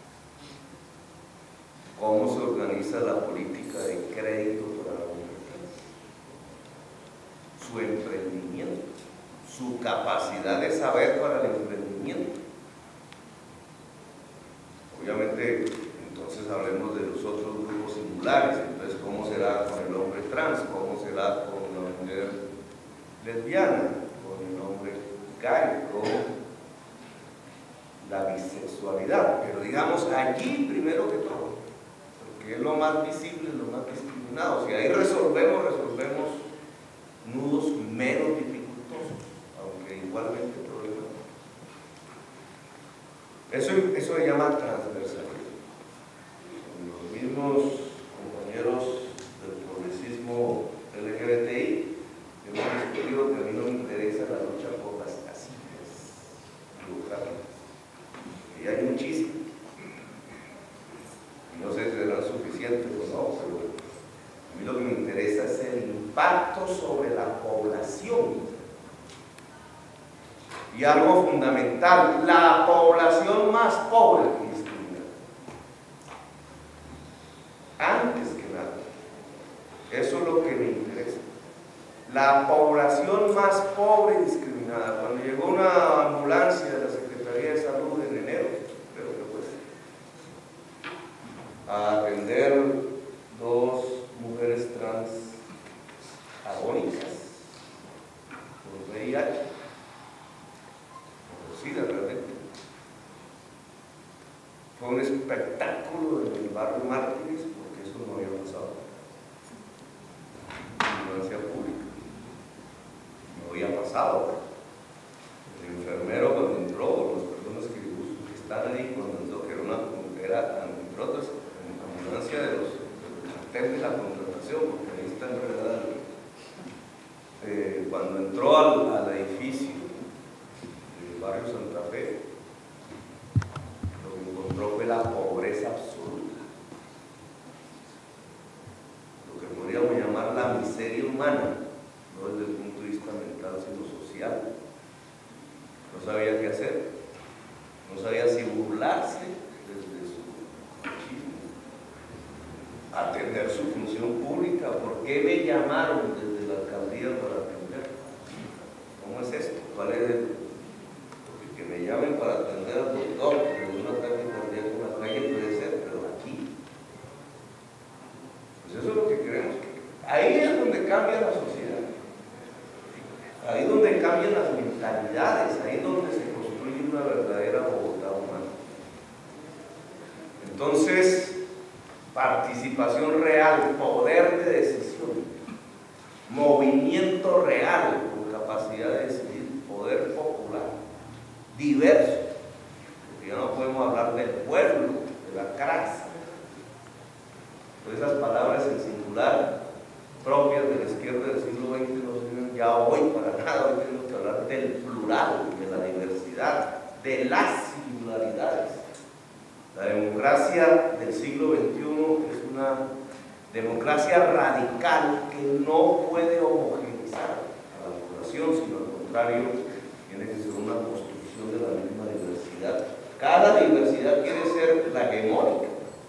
¿Cómo se organiza la política de crédito para la mujer trans? Su emprendimiento, su capacidad de saber para el emprendimiento. Obviamente, entonces hablemos de los otros grupos singulares. Entonces, ¿cómo será con el hombre trans? ¿Cómo será con la mujer lesbiana? ¿Con el hombre gay? ¿Con la bisexualidad? Pero digamos, allí primero que todo, porque es lo más visible, lo más discriminado. Si ahí resolvemos, resolvemos nudos menos dificultosos, aunque igualmente problemáticos. Eso, eso se llama transversalismo. Los mismos compañeros del progresismo L G B T I hemos discutido que a mí no me interesa la lucha por las casillas burocráticas, y hay muchísimas. No sé si serán suficientes o no, pero a mí lo que me interesa es el impacto sobre la población. Y algo fundamental, la población más pobre y discriminada. Antes que nada, eso es lo que me interesa. La población más pobre y discriminada. Cuando llegó una ambulancia de la Secretaría de Salud en enero, creo que fue, a atender dos mujeres trans agónicas por V I H, realmente fue un espectáculo en el barrio Mártires, porque eso no había pasado. Ambulancia pública no había pasado. El enfermero, cuando entró, las personas que, que están ahí, cuando entró, que era una era, entre otras, ambulancia de los de la contratación, porque ahí está enredada. Eh, cuando entró al, al edificio barrio Santa Fe, lo que encontró fue la pobreza absoluta, lo que podríamos llamar la miseria humana, no desde el punto de vista mental sino social. No sabía qué hacer, no sabía si burlarse desde su machismo, atender su función pública. ¿Por qué me llamaron desde la alcaldía para atender? ¿Cómo es esto? ¿Cuál es el que me llamen para atender al doctor, porque un ataque cardíaco en la calle puede ser, pero aquí, pues eso es lo que queremos. Ahí es donde cambia la sociedad, ahí es donde cambian las mentalidades, ahí es donde se construye una verdadera Bogotá humana. Entonces, participación real, poder de decisión, movimiento real con capacidad de decidir, poder popular diverso, porque ya no podemos hablar del pueblo, de la clase. Pues esas palabras en singular propias de la izquierda del siglo veinte no sirven ya hoy para nada. Hoy tenemos que hablar del plural, de la diversidad, de las singularidades. La democracia del siglo veintiuno es una democracia radical que no puede homogeneizar a la población, sino al contrario, tiene que ser una construcción de la misma diversidad. Cada diversidad quiere ser la hegemónica.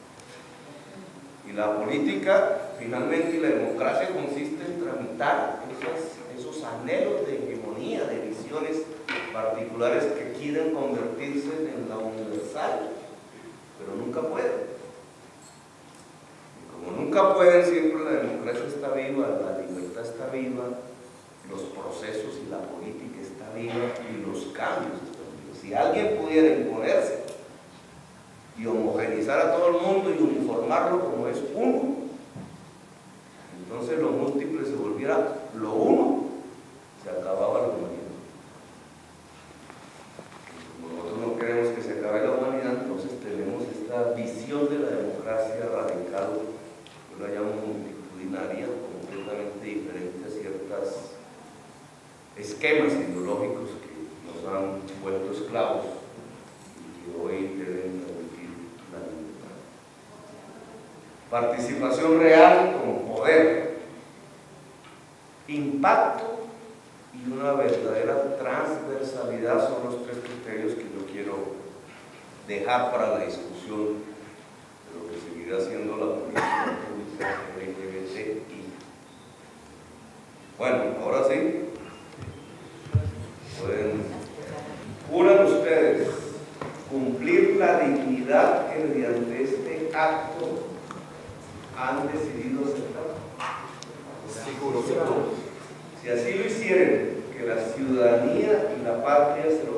Y la política, finalmente, y la democracia consiste en tramitar esos, esos anhelos de hegemonía, de visiones particulares que quieren convertirse en la universal, pero nunca pueden. Y como nunca pueden, siempre la democracia está viva, la libertad está viva, los procesos y la política está viva y los cambios están vivos. Si alguien pudiera imponerse y homogeneizar a todo el mundo y uniformarlo como es uno, entonces lo múltiple se volviera lo uno, se acababa la humanidad. Como nosotros no queremos que se acabe la humanidad, entonces tenemos esta visión de la democracia radical, yo la llamo multitudinaria, completamente diferente a ciertas esquemas ideológicos que nos han vuelto esclavos y que hoy deben permitir la libertad. Participación real con poder, impacto y una verdadera transversalidad son los tres criterios que yo quiero dejar para la discusión de lo que seguirá siendo la política pública L G B T I. Bueno, ahora sí, pueden, juran ustedes cumplir la dignidad que mediante este acto han decidido aceptar. Seguro, seguro. Si así lo hicieren, que la ciudadanía y la patria se lo